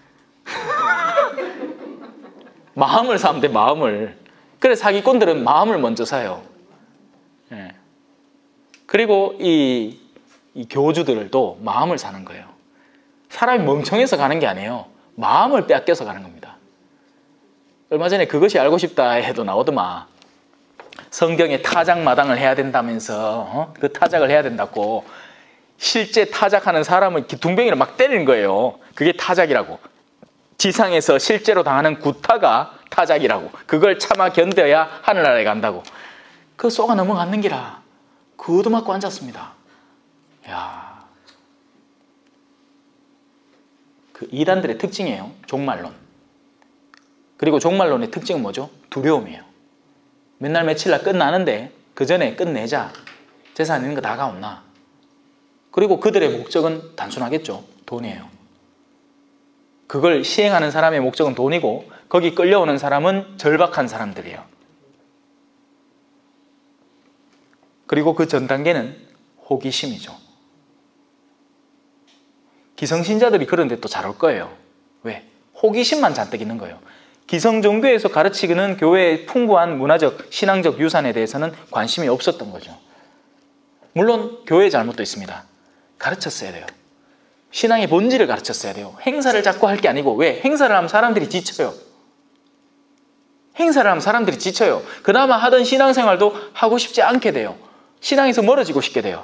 마음을 사면 돼, 마음을. 그래 사기꾼들은 마음을 먼저 사요. 예. 그리고 이, 이 교주들도 마음을 사는 거예요. 사람이 멍청해서 가는 게 아니에요. 마음을 빼앗겨서 가는 겁니다. 얼마 전에 그것이 알고 싶다 해도 나오더만. 성경에 타작 마당을 해야 된다면서, 어? 그 타작을 해야 된다고. 실제 타작하는 사람을 둥뱅이를 막 때리는 거예요. 그게 타작이라고. 지상에서 실제로 당하는 구타가 타작이라고. 그걸 참아 견뎌야 하늘나라에 간다고. 그거 쏘가 넘어갔는 기라 그도 맞고 앉았습니다. 야, 그 이단들의 특징이에요. 종말론. 그리고 종말론의 특징은 뭐죠? 두려움이에요. 맨날 며칠 날 끝나는데 그 전에 끝내자. 재산 있는 거 다 가온나. 그리고 그들의 목적은 단순하겠죠. 돈이에요. 그걸 시행하는 사람의 목적은 돈이고 거기 끌려오는 사람은 절박한 사람들이에요. 그리고 그 전 단계는 호기심이죠. 기성신자들이 그런데 또 잘 올 거예요. 왜? 호기심만 잔뜩 있는 거예요. 기성종교에서 가르치기는 교회의 풍부한 문화적, 신앙적 유산에 대해서는 관심이 없었던 거죠. 물론 교회의 잘못도 있습니다. 가르쳤어야 돼요. 신앙의 본질을 가르쳤어야 돼요. 행사를 자꾸 할 게 아니고. 왜? 행사를 하면 사람들이 지쳐요. 행사를 하면 사람들이 지쳐요. 그나마 하던 신앙생활도 하고 싶지 않게 돼요. 신앙에서 멀어지고 싶게 돼요.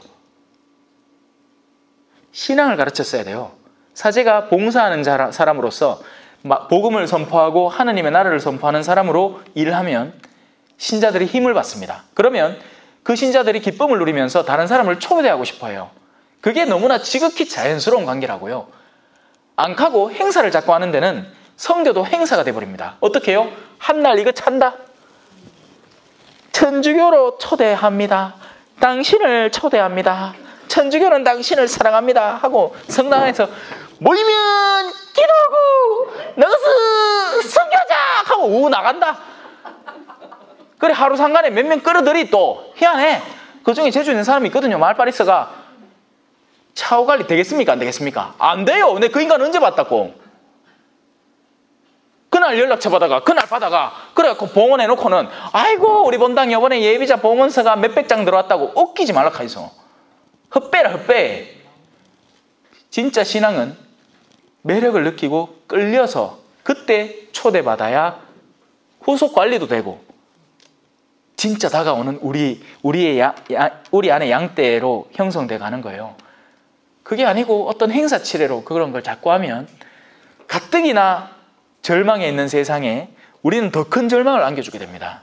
신앙을 가르쳤어야 돼요. 사제가 봉사하는 사람으로서 복음을 선포하고 하느님의 나라를 선포하는 사람으로 일을 하면 신자들이 힘을 받습니다. 그러면 그 신자들이 기쁨을 누리면서 다른 사람을 초대하고 싶어요. 그게 너무나 지극히 자연스러운 관계라고요. 안 가고 행사를 자꾸 하는 데는 성교도 행사가 돼버립니다. 어떻게 해요? 한 날 이거 찬다? 천주교로 초대합니다. 당신을 초대합니다. 천주교는 당신을 사랑합니다. 하고 성당에서 모이면 기도하고 나가서 선교하자 하고 우 나간다. 그래 하루 상간에 몇 명 끌어들이 또 희한해. 그중에 재주 있는 사람이 있거든요. 말파리스가. 차후 관리 되겠습니까? 안 되겠습니까? 안 돼요. 근데 그 인간 언제 봤다고? 그날 연락처 받아가, 그날 받아가. 그래갖고 봉헌해놓고는 아이고 우리 본당 이번에 예비자 봉헌서가 몇백 장 들어왔다고 웃기지 말라 카이소. 헛배라 헛배. 진짜 신앙은 매력을 느끼고 끌려서 그때 초대받아야 후속 관리도 되고 진짜 다가오는 우리, 우리의 야, 야, 우리 안에 양떼로 형성돼 가는 거예요. 그게 아니고 어떤 행사치레로 그런 걸 자꾸 하면 가뜩이나 절망에 있는 세상에 우리는 더 큰 절망을 안겨주게 됩니다.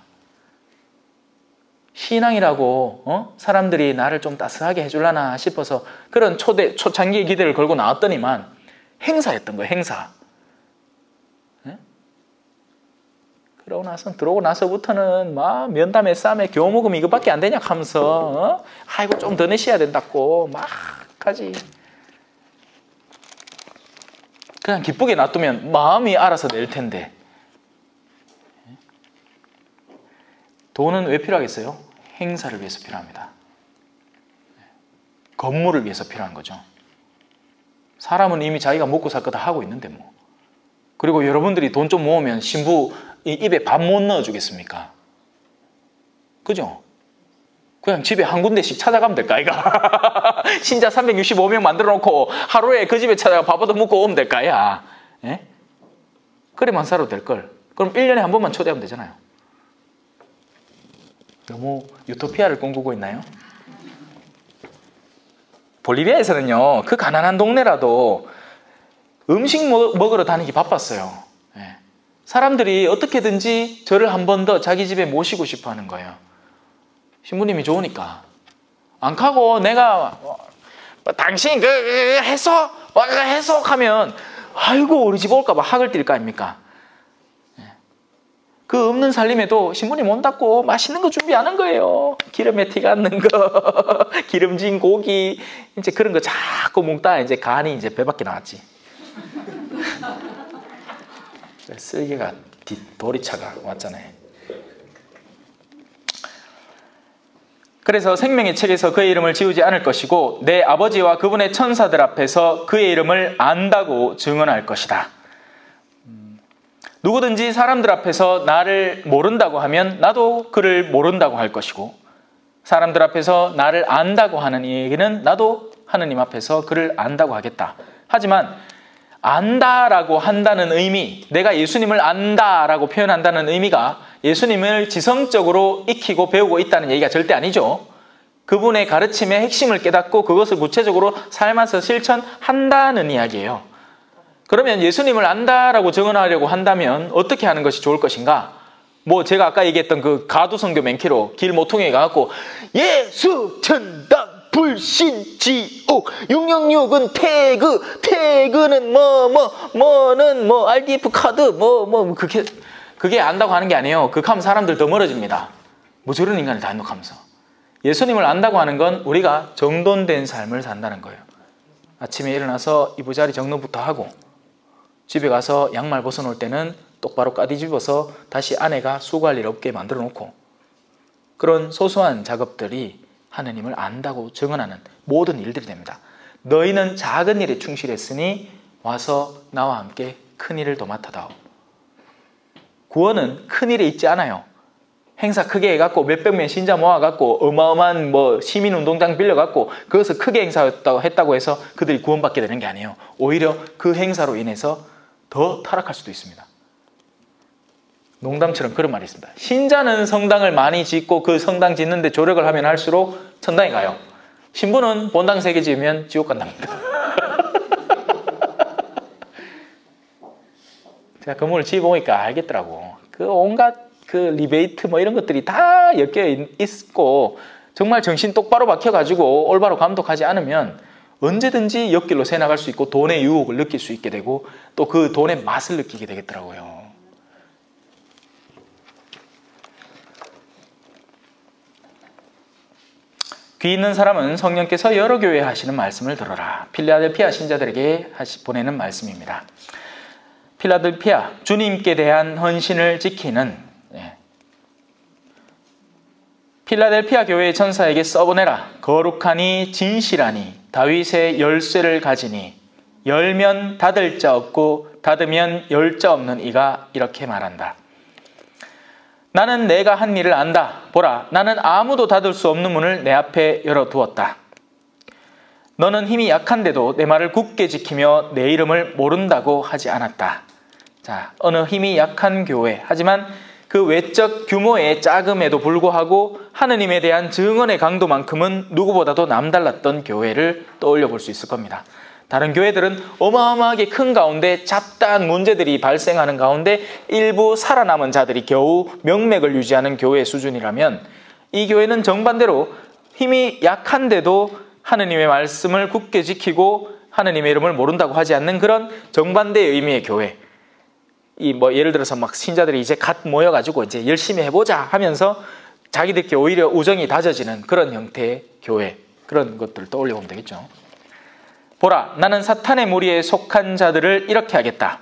신앙이라고 어? 사람들이 나를 좀 따스하게 해줄라나 싶어서 그런 초대, 초창기의 기대를 걸고 나왔더니만 행사였던 거예요. 행사. 네? 그러고 나서 들어오고 나서부터는 막 면담에 쌈에 교무금 이거밖에 안 되냐 하면서 어? 아이고 좀 더 내셔야 된다고 막 하지. 그냥 기쁘게 놔두면 마음이 알아서 낼 텐데. 돈은 왜 필요하겠어요? 행사를 위해서 필요합니다. 건물을 위해서 필요한 거죠. 사람은 이미 자기가 먹고 살 거 다 하고 있는데 뭐. 그리고 여러분들이 돈 좀 모으면 신부 입에 밥 못 넣어주겠습니까? 그죠? 그냥 집에 한 군데씩 찾아가면 될까 이가? 신자 삼백육십오 명 만들어 놓고 하루에 그 집에 찾아가 밥 얻어 먹고 오면 될까 야? 예? 그래만 살아도 될걸. 그럼 일 년에 한 번만 초대하면 되잖아요. 너무 유토피아를 꿈꾸고 있나요? 볼리비아에서는요, 그 가난한 동네라도 음식 먹으러 다니기 바빴어요. 예. 사람들이 어떻게든지 저를 한 번 더 자기 집에 모시고 싶어 하는 거예요. 신부님이 좋으니까. 안 가고 내가 뭐, 당신 그 해소 해소 하면 아이고 우리 집 올까 봐 학을 띨 거 아닙니까? 그 없는 살림에도 신부님 온다고 맛있는 거 준비하는 거예요. 기름에 튀 갖는 거, 기름진 고기, 이제 그런 거 자꾸 먹다 이제 간이 이제 배 밖에 나왔지. 쓸개가 도리차가 왔잖아요. 그래서 생명의 책에서 그의 이름을 지우지 않을 것이고 내 아버지와 그분의 천사들 앞에서 그의 이름을 안다고 증언할 것이다. 누구든지 사람들 앞에서 나를 모른다고 하면 나도 그를 모른다고 할 것이고 사람들 앞에서 나를 안다고 하는 이에게는 나도 하느님 앞에서 그를 안다고 하겠다. 하지만 안다라고 한다는 의미, 내가 예수님을 안다라고 표현한다는 의미가 예수님을 지성적으로 익히고 배우고 있다는 얘기가 절대 아니죠. 그분의 가르침의 핵심을 깨닫고 그것을 구체적으로 삶에서 실천한다는 이야기예요. 그러면 예수님을 안다라고 증언하려고 한다면 어떻게 하는 것이 좋을 것인가? 뭐 제가 아까 얘기했던 그 가두성교 맨키로 길 모퉁이에 가갖고 예수 천당 불신지옥 육육육은 태그 태그는 뭐 뭐 뭐는 뭐 알디에프 카드 뭐 뭐 그게 그게 안다고 하는 게 아니에요. 그렇게 하면 사람들 더 멀어집니다. 뭐 저런 인간을 다 행복하면서. 예수님을 안다고 하는 건 우리가 정돈된 삶을 산다는 거예요. 아침에 일어나서 이부자리 정돈부터 하고 집에 가서 양말 벗어놓을 때는 똑바로 까뒤집어서 다시 아내가 수고할 일 없게 만들어 놓고 그런 소소한 작업들이 하느님을 안다고 증언하는 모든 일들이 됩니다. 너희는 작은 일에 충실했으니 와서 나와 함께 큰 일을 도맡아다오. 구원은 큰 일에 있지 않아요. 행사 크게 해갖고 몇백 명 신자 모아갖고 어마어마한 뭐 시민운동장 빌려갖고 그것을 크게 행사했다고 했다고 해서 그들이 구원받게 되는 게 아니에요. 오히려 그 행사로 인해서 더 타락할 수도 있습니다. 농담처럼 그런 말이 있습니다. 신자는 성당을 많이 짓고 그 성당 짓는데 조력을 하면 할수록 천당에 가요. 신부는 본당 세 개 지으면 지옥 간답니다. 제가 건물을 지어보니까 알겠더라고. 그 온갖 그 리베이트 뭐 이런 것들이 다 엮여 있고 정말 정신 똑바로 박혀가지고 올바로 감독하지 않으면 언제든지 옆길로 새 나갈 수 있고 돈의 유혹을 느낄 수 있게 되고 또 그 돈의 맛을 느끼게 되겠더라고요. 귀 있는 사람은 성령께서 여러 교회에 하시는 말씀을 들어라. 필라델피아 신자들에게 하시, 보내는 말씀입니다. 필라델피아, 주님께 대한 헌신을 지키는, 예. 필라델피아 교회의 천사에게 써보내라. 거룩하니 진실하니 다윗의 열쇠를 가지니 열면 닫을 자 없고 닫으면 열 자 없는 이가 이렇게 말한다. 나는 내가 한 일을 안다. 보라, 나는 아무도 닫을 수 없는 문을 내 앞에 열어두었다. 너는 힘이 약한데도 내 말을 굳게 지키며 내 이름을 모른다고 하지 않았다. 자, 어느 힘이 약한 교회, 하지만 그 외적 규모의 작음에도 불구하고 하느님에 대한 증언의 강도만큼은 누구보다도 남달랐던 교회를 떠올려 볼 수 있을 겁니다. 다른 교회들은 어마어마하게 큰 가운데 잡다한 문제들이 발생하는 가운데 일부 살아남은 자들이 겨우 명맥을 유지하는 교회 수준이라면, 이 교회는 정반대로 힘이 약한데도 하느님의 말씀을 굳게 지키고 하느님의 이름을 모른다고 하지 않는 그런 정반대의 의미의 교회. 이 뭐 예를 들어서 막 신자들이 이제 갓 모여가지고 이제 열심히 해보자 하면서 자기들끼리 오히려 우정이 다져지는 그런 형태의 교회, 그런 것들을 떠올려 보면 되겠죠. 보라, 나는 사탄의 무리에 속한 자들을 이렇게 하겠다.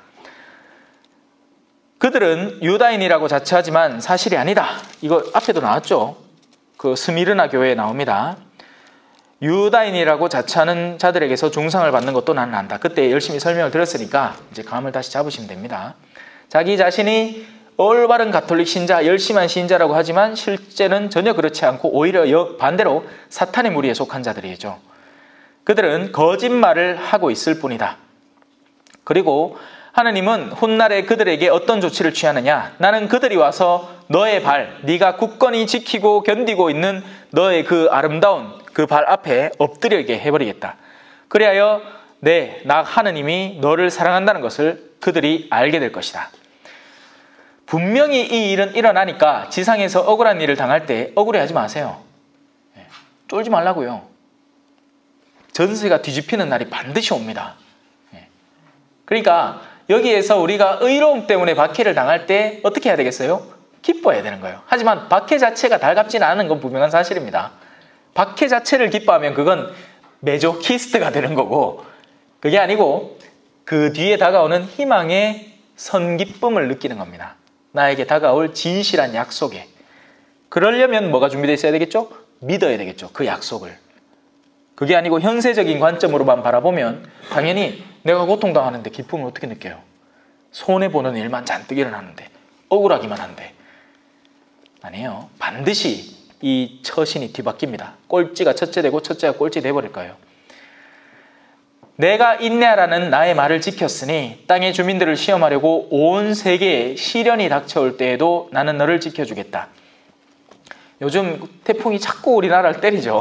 그들은 유다인이라고 자처하지만 사실이 아니다. 이거 앞에도 나왔죠. 그 스미르나 교회에 나옵니다. 유다인이라고 자처하는 자들에게서 중상을 받는 것도 나는 안다. 그때 열심히 설명을 드렸으니까 이제 감을 다시 잡으시면 됩니다. 자기 자신이 올바른 가톨릭 신자, 열심한 신자라고 하지만 실제는 전혀 그렇지 않고 오히려 반대로 사탄의 무리에 속한 자들이죠. 그들은 거짓말을 하고 있을 뿐이다. 그리고 하느님은 훗날에 그들에게 어떤 조치를 취하느냐. 나는 그들이 와서 너의 발, 네가 굳건히 지키고 견디고 있는 너의 그 아름다운 그 발 앞에 엎드리게 해버리겠다. 그리하여 네, 나 하느님이 너를 사랑한다는 것을 그들이 알게 될 것이다. 분명히 이 일은 일어나니까 지상에서 억울한 일을 당할 때 억울해하지 마세요. 쫄지 말라고요. 전세가 뒤집히는 날이 반드시 옵니다. 그러니까 여기에서 우리가 의로움 때문에 박해를 당할 때 어떻게 해야 되겠어요? 기뻐해야 되는 거예요. 하지만 박해 자체가 달갑지는 않은 건 분명한 사실입니다. 박해 자체를 기뻐하면 그건 메조키스트가 되는 거고, 그게 아니고 그 뒤에 다가오는 희망의 선기쁨을 느끼는 겁니다. 나에게 다가올 진실한 약속에. 그러려면 뭐가 준비되어 있어야 되겠죠? 믿어야 되겠죠. 그 약속을. 그게 아니고 현세적인 관점으로만 바라보면 당연히 내가 고통당하는데 기쁨을 어떻게 느껴요? 손해보는 일만 잔뜩 일어나는데, 억울하기만 한데. 아니에요. 반드시 이 처신이 뒤바뀝니다. 꼴찌가 첫째 되고 첫째가 꼴찌 돼버릴 거예요. 내가 인내하라는 나의 말을 지켰으니 땅의 주민들을 시험하려고 온 세계에 시련이 닥쳐올 때에도 나는 너를 지켜주겠다. 요즘 태풍이 자꾸 우리나라를 때리죠.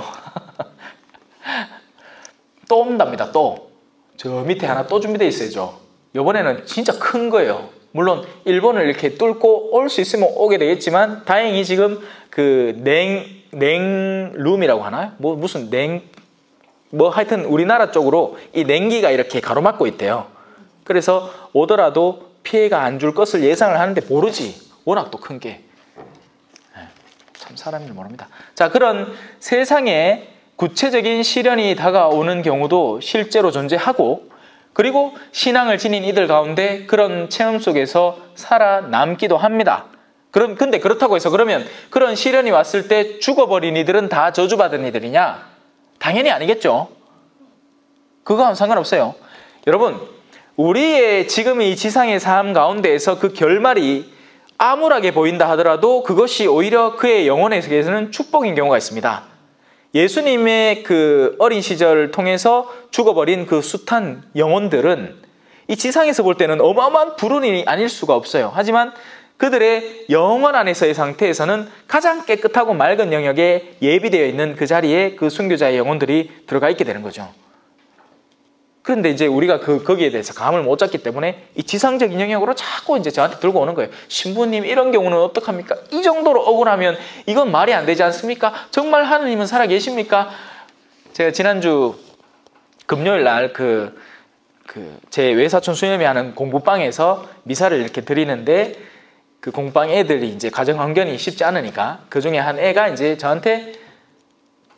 또 온답니다. 또. 저 밑에 하나 또 준비되어 있어야죠. 이번에는 진짜 큰 거예요. 물론 일본을 이렇게 뚫고 올 수 있으면 오게 되겠지만 다행히 지금 그 냉, 냉룸이라고 하나요? 뭐 무슨 냉, 뭐 하여튼 우리나라 쪽으로 이 냉기가 이렇게 가로막고 있대요. 그래서 오더라도 피해가 안 줄 것을 예상을 하는데 모르지. 워낙 또 큰 게. 참 사람을 모릅니다. 자, 그런 세상에 구체적인 시련이 다가오는 경우도 실제로 존재하고, 그리고 신앙을 지닌 이들 가운데 그런 체험 속에서 살아남기도 합니다. 그럼 근데 그렇다고 해서 그러면 그런 시련이 왔을 때 죽어버린 이들은 다 저주받은 이들이냐? 당연히 아니겠죠. 그거와는 상관없어요. 여러분, 우리의 지금 이 지상의 삶 가운데에서 그 결말이 암울하게 보인다 하더라도 그것이 오히려 그의 영혼에 세계에서는 축복인 경우가 있습니다. 예수님의 그 어린 시절을 통해서 죽어버린 그 숱한 영혼들은 이 지상에서 볼 때는 어마어마한 불운이 아닐 수가 없어요. 하지만 그들의 영혼 안에서의 상태에서는 가장 깨끗하고 맑은 영역에 예비되어 있는 그 자리에 그 순교자의 영혼들이 들어가 있게 되는 거죠. 그런데 이제 우리가 그, 거기에 대해서 감을 못 잡기 때문에 이 지상적인 영역으로 자꾸 이제 저한테 들고 오는 거예요. 신부님, 이런 경우는 어떡합니까? 이 정도로 억울하면 이건 말이 안 되지 않습니까? 정말 하느님은 살아 계십니까? 제가 지난주 금요일 날 그, 그, 제 외사촌 수녀이 하는 공부방에서 미사를 이렇게 드리는데 그 공부방 애들이 이제 가정 환경이 쉽지 않으니까 그 중에 한 애가 이제 저한테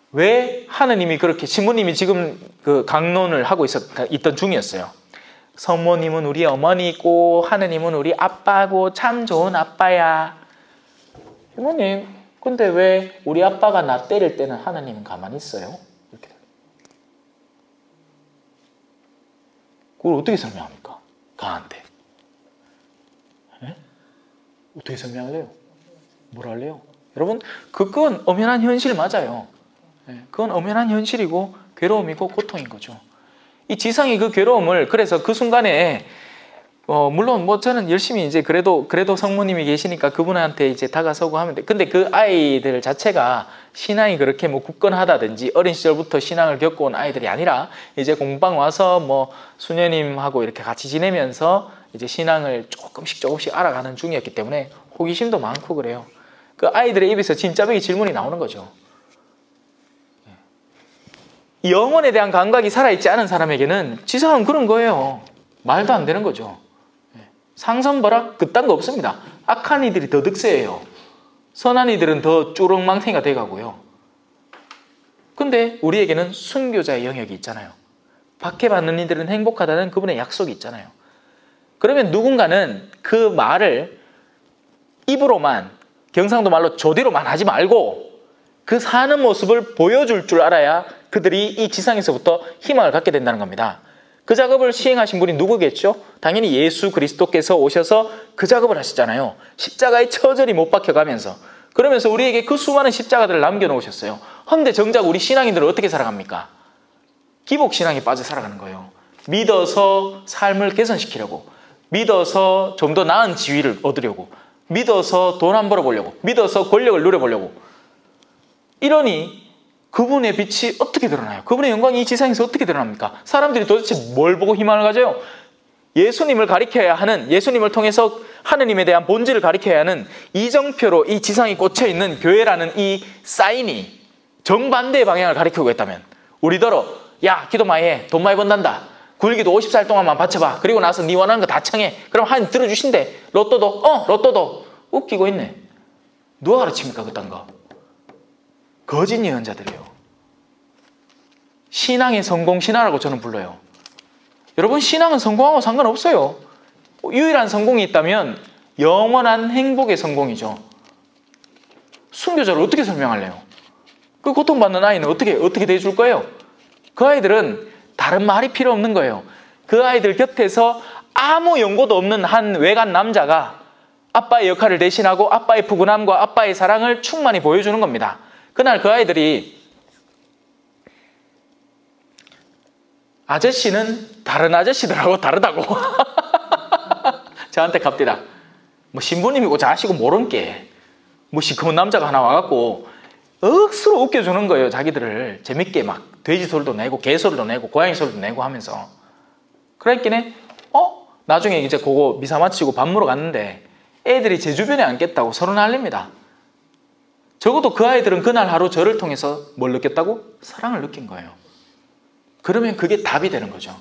왜 하느님이 그렇게, 신부님이 지금 그 강론을 하고 있었, 있던 중이었어요. 성모님은 우리 어머니고 하느님은 우리 아빠고 참 좋은 아빠야. 신부님, 근데 왜 우리 아빠가 나 때릴 때는 하느님은 가만히 있어요? 이렇게. 그걸 어떻게 설명합니까? 가한테. 네? 어떻게 설명할래요? 뭐라 할래요? 여러분, 그건 엄연한 현실 맞아요. 네, 그건 엄연한 현실이고 괴로움이고 고통인 거죠. 이 지상의 그 괴로움을, 그래서 그 순간에 어, 물론 뭐 저는 열심히 이제 그래도 그래도 성모님이 계시니까 그분한테 이제 다가서고 하면 돼. 근데 그 아이들 자체가 신앙이 그렇게 뭐 굳건하다든지 어린 시절부터 신앙을 겪어온 아이들이 아니라 이제 공방 와서 뭐 수녀님하고 이렇게 같이 지내면서 이제 신앙을 조금씩 조금씩 알아가는 중이었기 때문에 호기심도 많고 그래요. 그 아이들의 입에서 진짜배기 질문이 나오는 거죠. 영혼에 대한 감각이 살아있지 않은 사람에게는 지상은 그런 거예요. 말도 안 되는 거죠. 상선벌악 그딴 거 없습니다. 악한 이들이 더 득세해요. 선한 이들은 더 쭈렁망탱이가 돼가고요. 근데 우리에게는 순교자의 영역이 있잖아요. 박해받는 이들은 행복하다는 그분의 약속이 있잖아요. 그러면 누군가는 그 말을 입으로만, 경상도 말로 조디로만 하지 말고 그 사는 모습을 보여줄 줄 알아야 그들이 이 지상에서부터 희망을 갖게 된다는 겁니다. 그 작업을 시행하신 분이 누구겠죠? 당연히 예수 그리스도께서 오셔서 그 작업을 하셨잖아요. 십자가에 처절히 못 박혀가면서, 그러면서 우리에게 그 수많은 십자가들을 남겨놓으셨어요. 그런데 정작 우리 신앙인들은 어떻게 살아갑니까? 기복신앙에 빠져 살아가는 거예요. 믿어서 삶을 개선시키려고, 믿어서 좀 더 나은 지위를 얻으려고, 믿어서 돈 안 벌어보려고, 믿어서 권력을 누려보려고. 이러니 그분의 빛이 어떻게 드러나요? 그분의 영광이 이 지상에서 어떻게 드러납니까? 사람들이 도대체 뭘 보고 희망을 가져요? 예수님을 가리켜야 하는, 예수님을 통해서 하느님에 대한 본질을 가리켜야 하는 이정표로 이 지상에 꽂혀있는 교회라는 이 사인이 정반대의 방향을 가리키고 있다면, 우리더러 야 기도 많이 해, 돈 많이 번단다, 굴기도 오십 살 동안만 바쳐봐, 그리고 나서 네 원하는 거 다 청해, 그럼 하나님 들어주신대, 로또도 어 로또도. 웃기고 있네. 누가 가르칩니까 그딴 거? 거짓 예언자들이에요. 신앙의 성공 신화라고 저는 불러요. 여러분, 신앙은 성공하고 상관없어요. 유일한 성공이 있다면 영원한 행복의 성공이죠. 순교자를 어떻게 설명할래요? 그 고통받는 아이는 어떻게 어떻게 대해줄 거예요? 그 아이들은 다른 말이 필요 없는 거예요. 그 아이들 곁에서 아무 연고도 없는 한 외간 남자가 아빠의 역할을 대신하고 아빠의 푸근함과 아빠의 사랑을 충만히 보여주는 겁니다. 그날 그 아이들이, 아저씨는 다른 아저씨들하고 다르다고 저한테 갑디다. 뭐 신부님이고 자시고 모른 게 뭐 시커먼 남자가 하나 와갖고 억수로 웃겨주는 거예요. 자기들을 재밌게 막 돼지 소리도 내고 개 소리도 내고 고양이 소리도 내고 하면서. 그랬기에 어? 나중에 이제 그거 미사 마치고 밥 먹으러 갔는데 애들이 제 주변에 앉겠다고 서로 난립니다. 적어도 그 아이들은 그날 하루 저를 통해서 뭘 느꼈다고? 사랑을 느낀 거예요. 그러면 그게 답이 되는 거죠.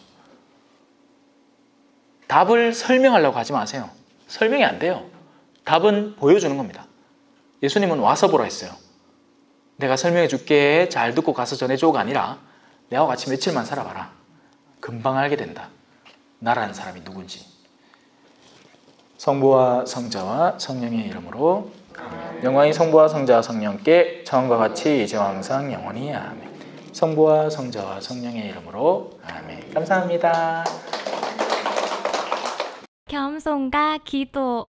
답을 설명하려고 하지 마세요. 설명이 안 돼요. 답은 보여주는 겁니다. 예수님은 와서 보라 했어요. 내가 설명해 줄게, 잘 듣고 가서 전해줘가 아니라 내와 같이 며칠만 살아봐라. 금방 알게 된다. 나라는 사람이 누군지. 성부와 성자와 성령의 이름으로 아멘. 영광이 성부와 성자와 성령께 처음과 같이 이제와 항상 영원히 아멘. 성부와 성자와 성령의 이름으로 아멘. 감사합니다.
겸손과 기도.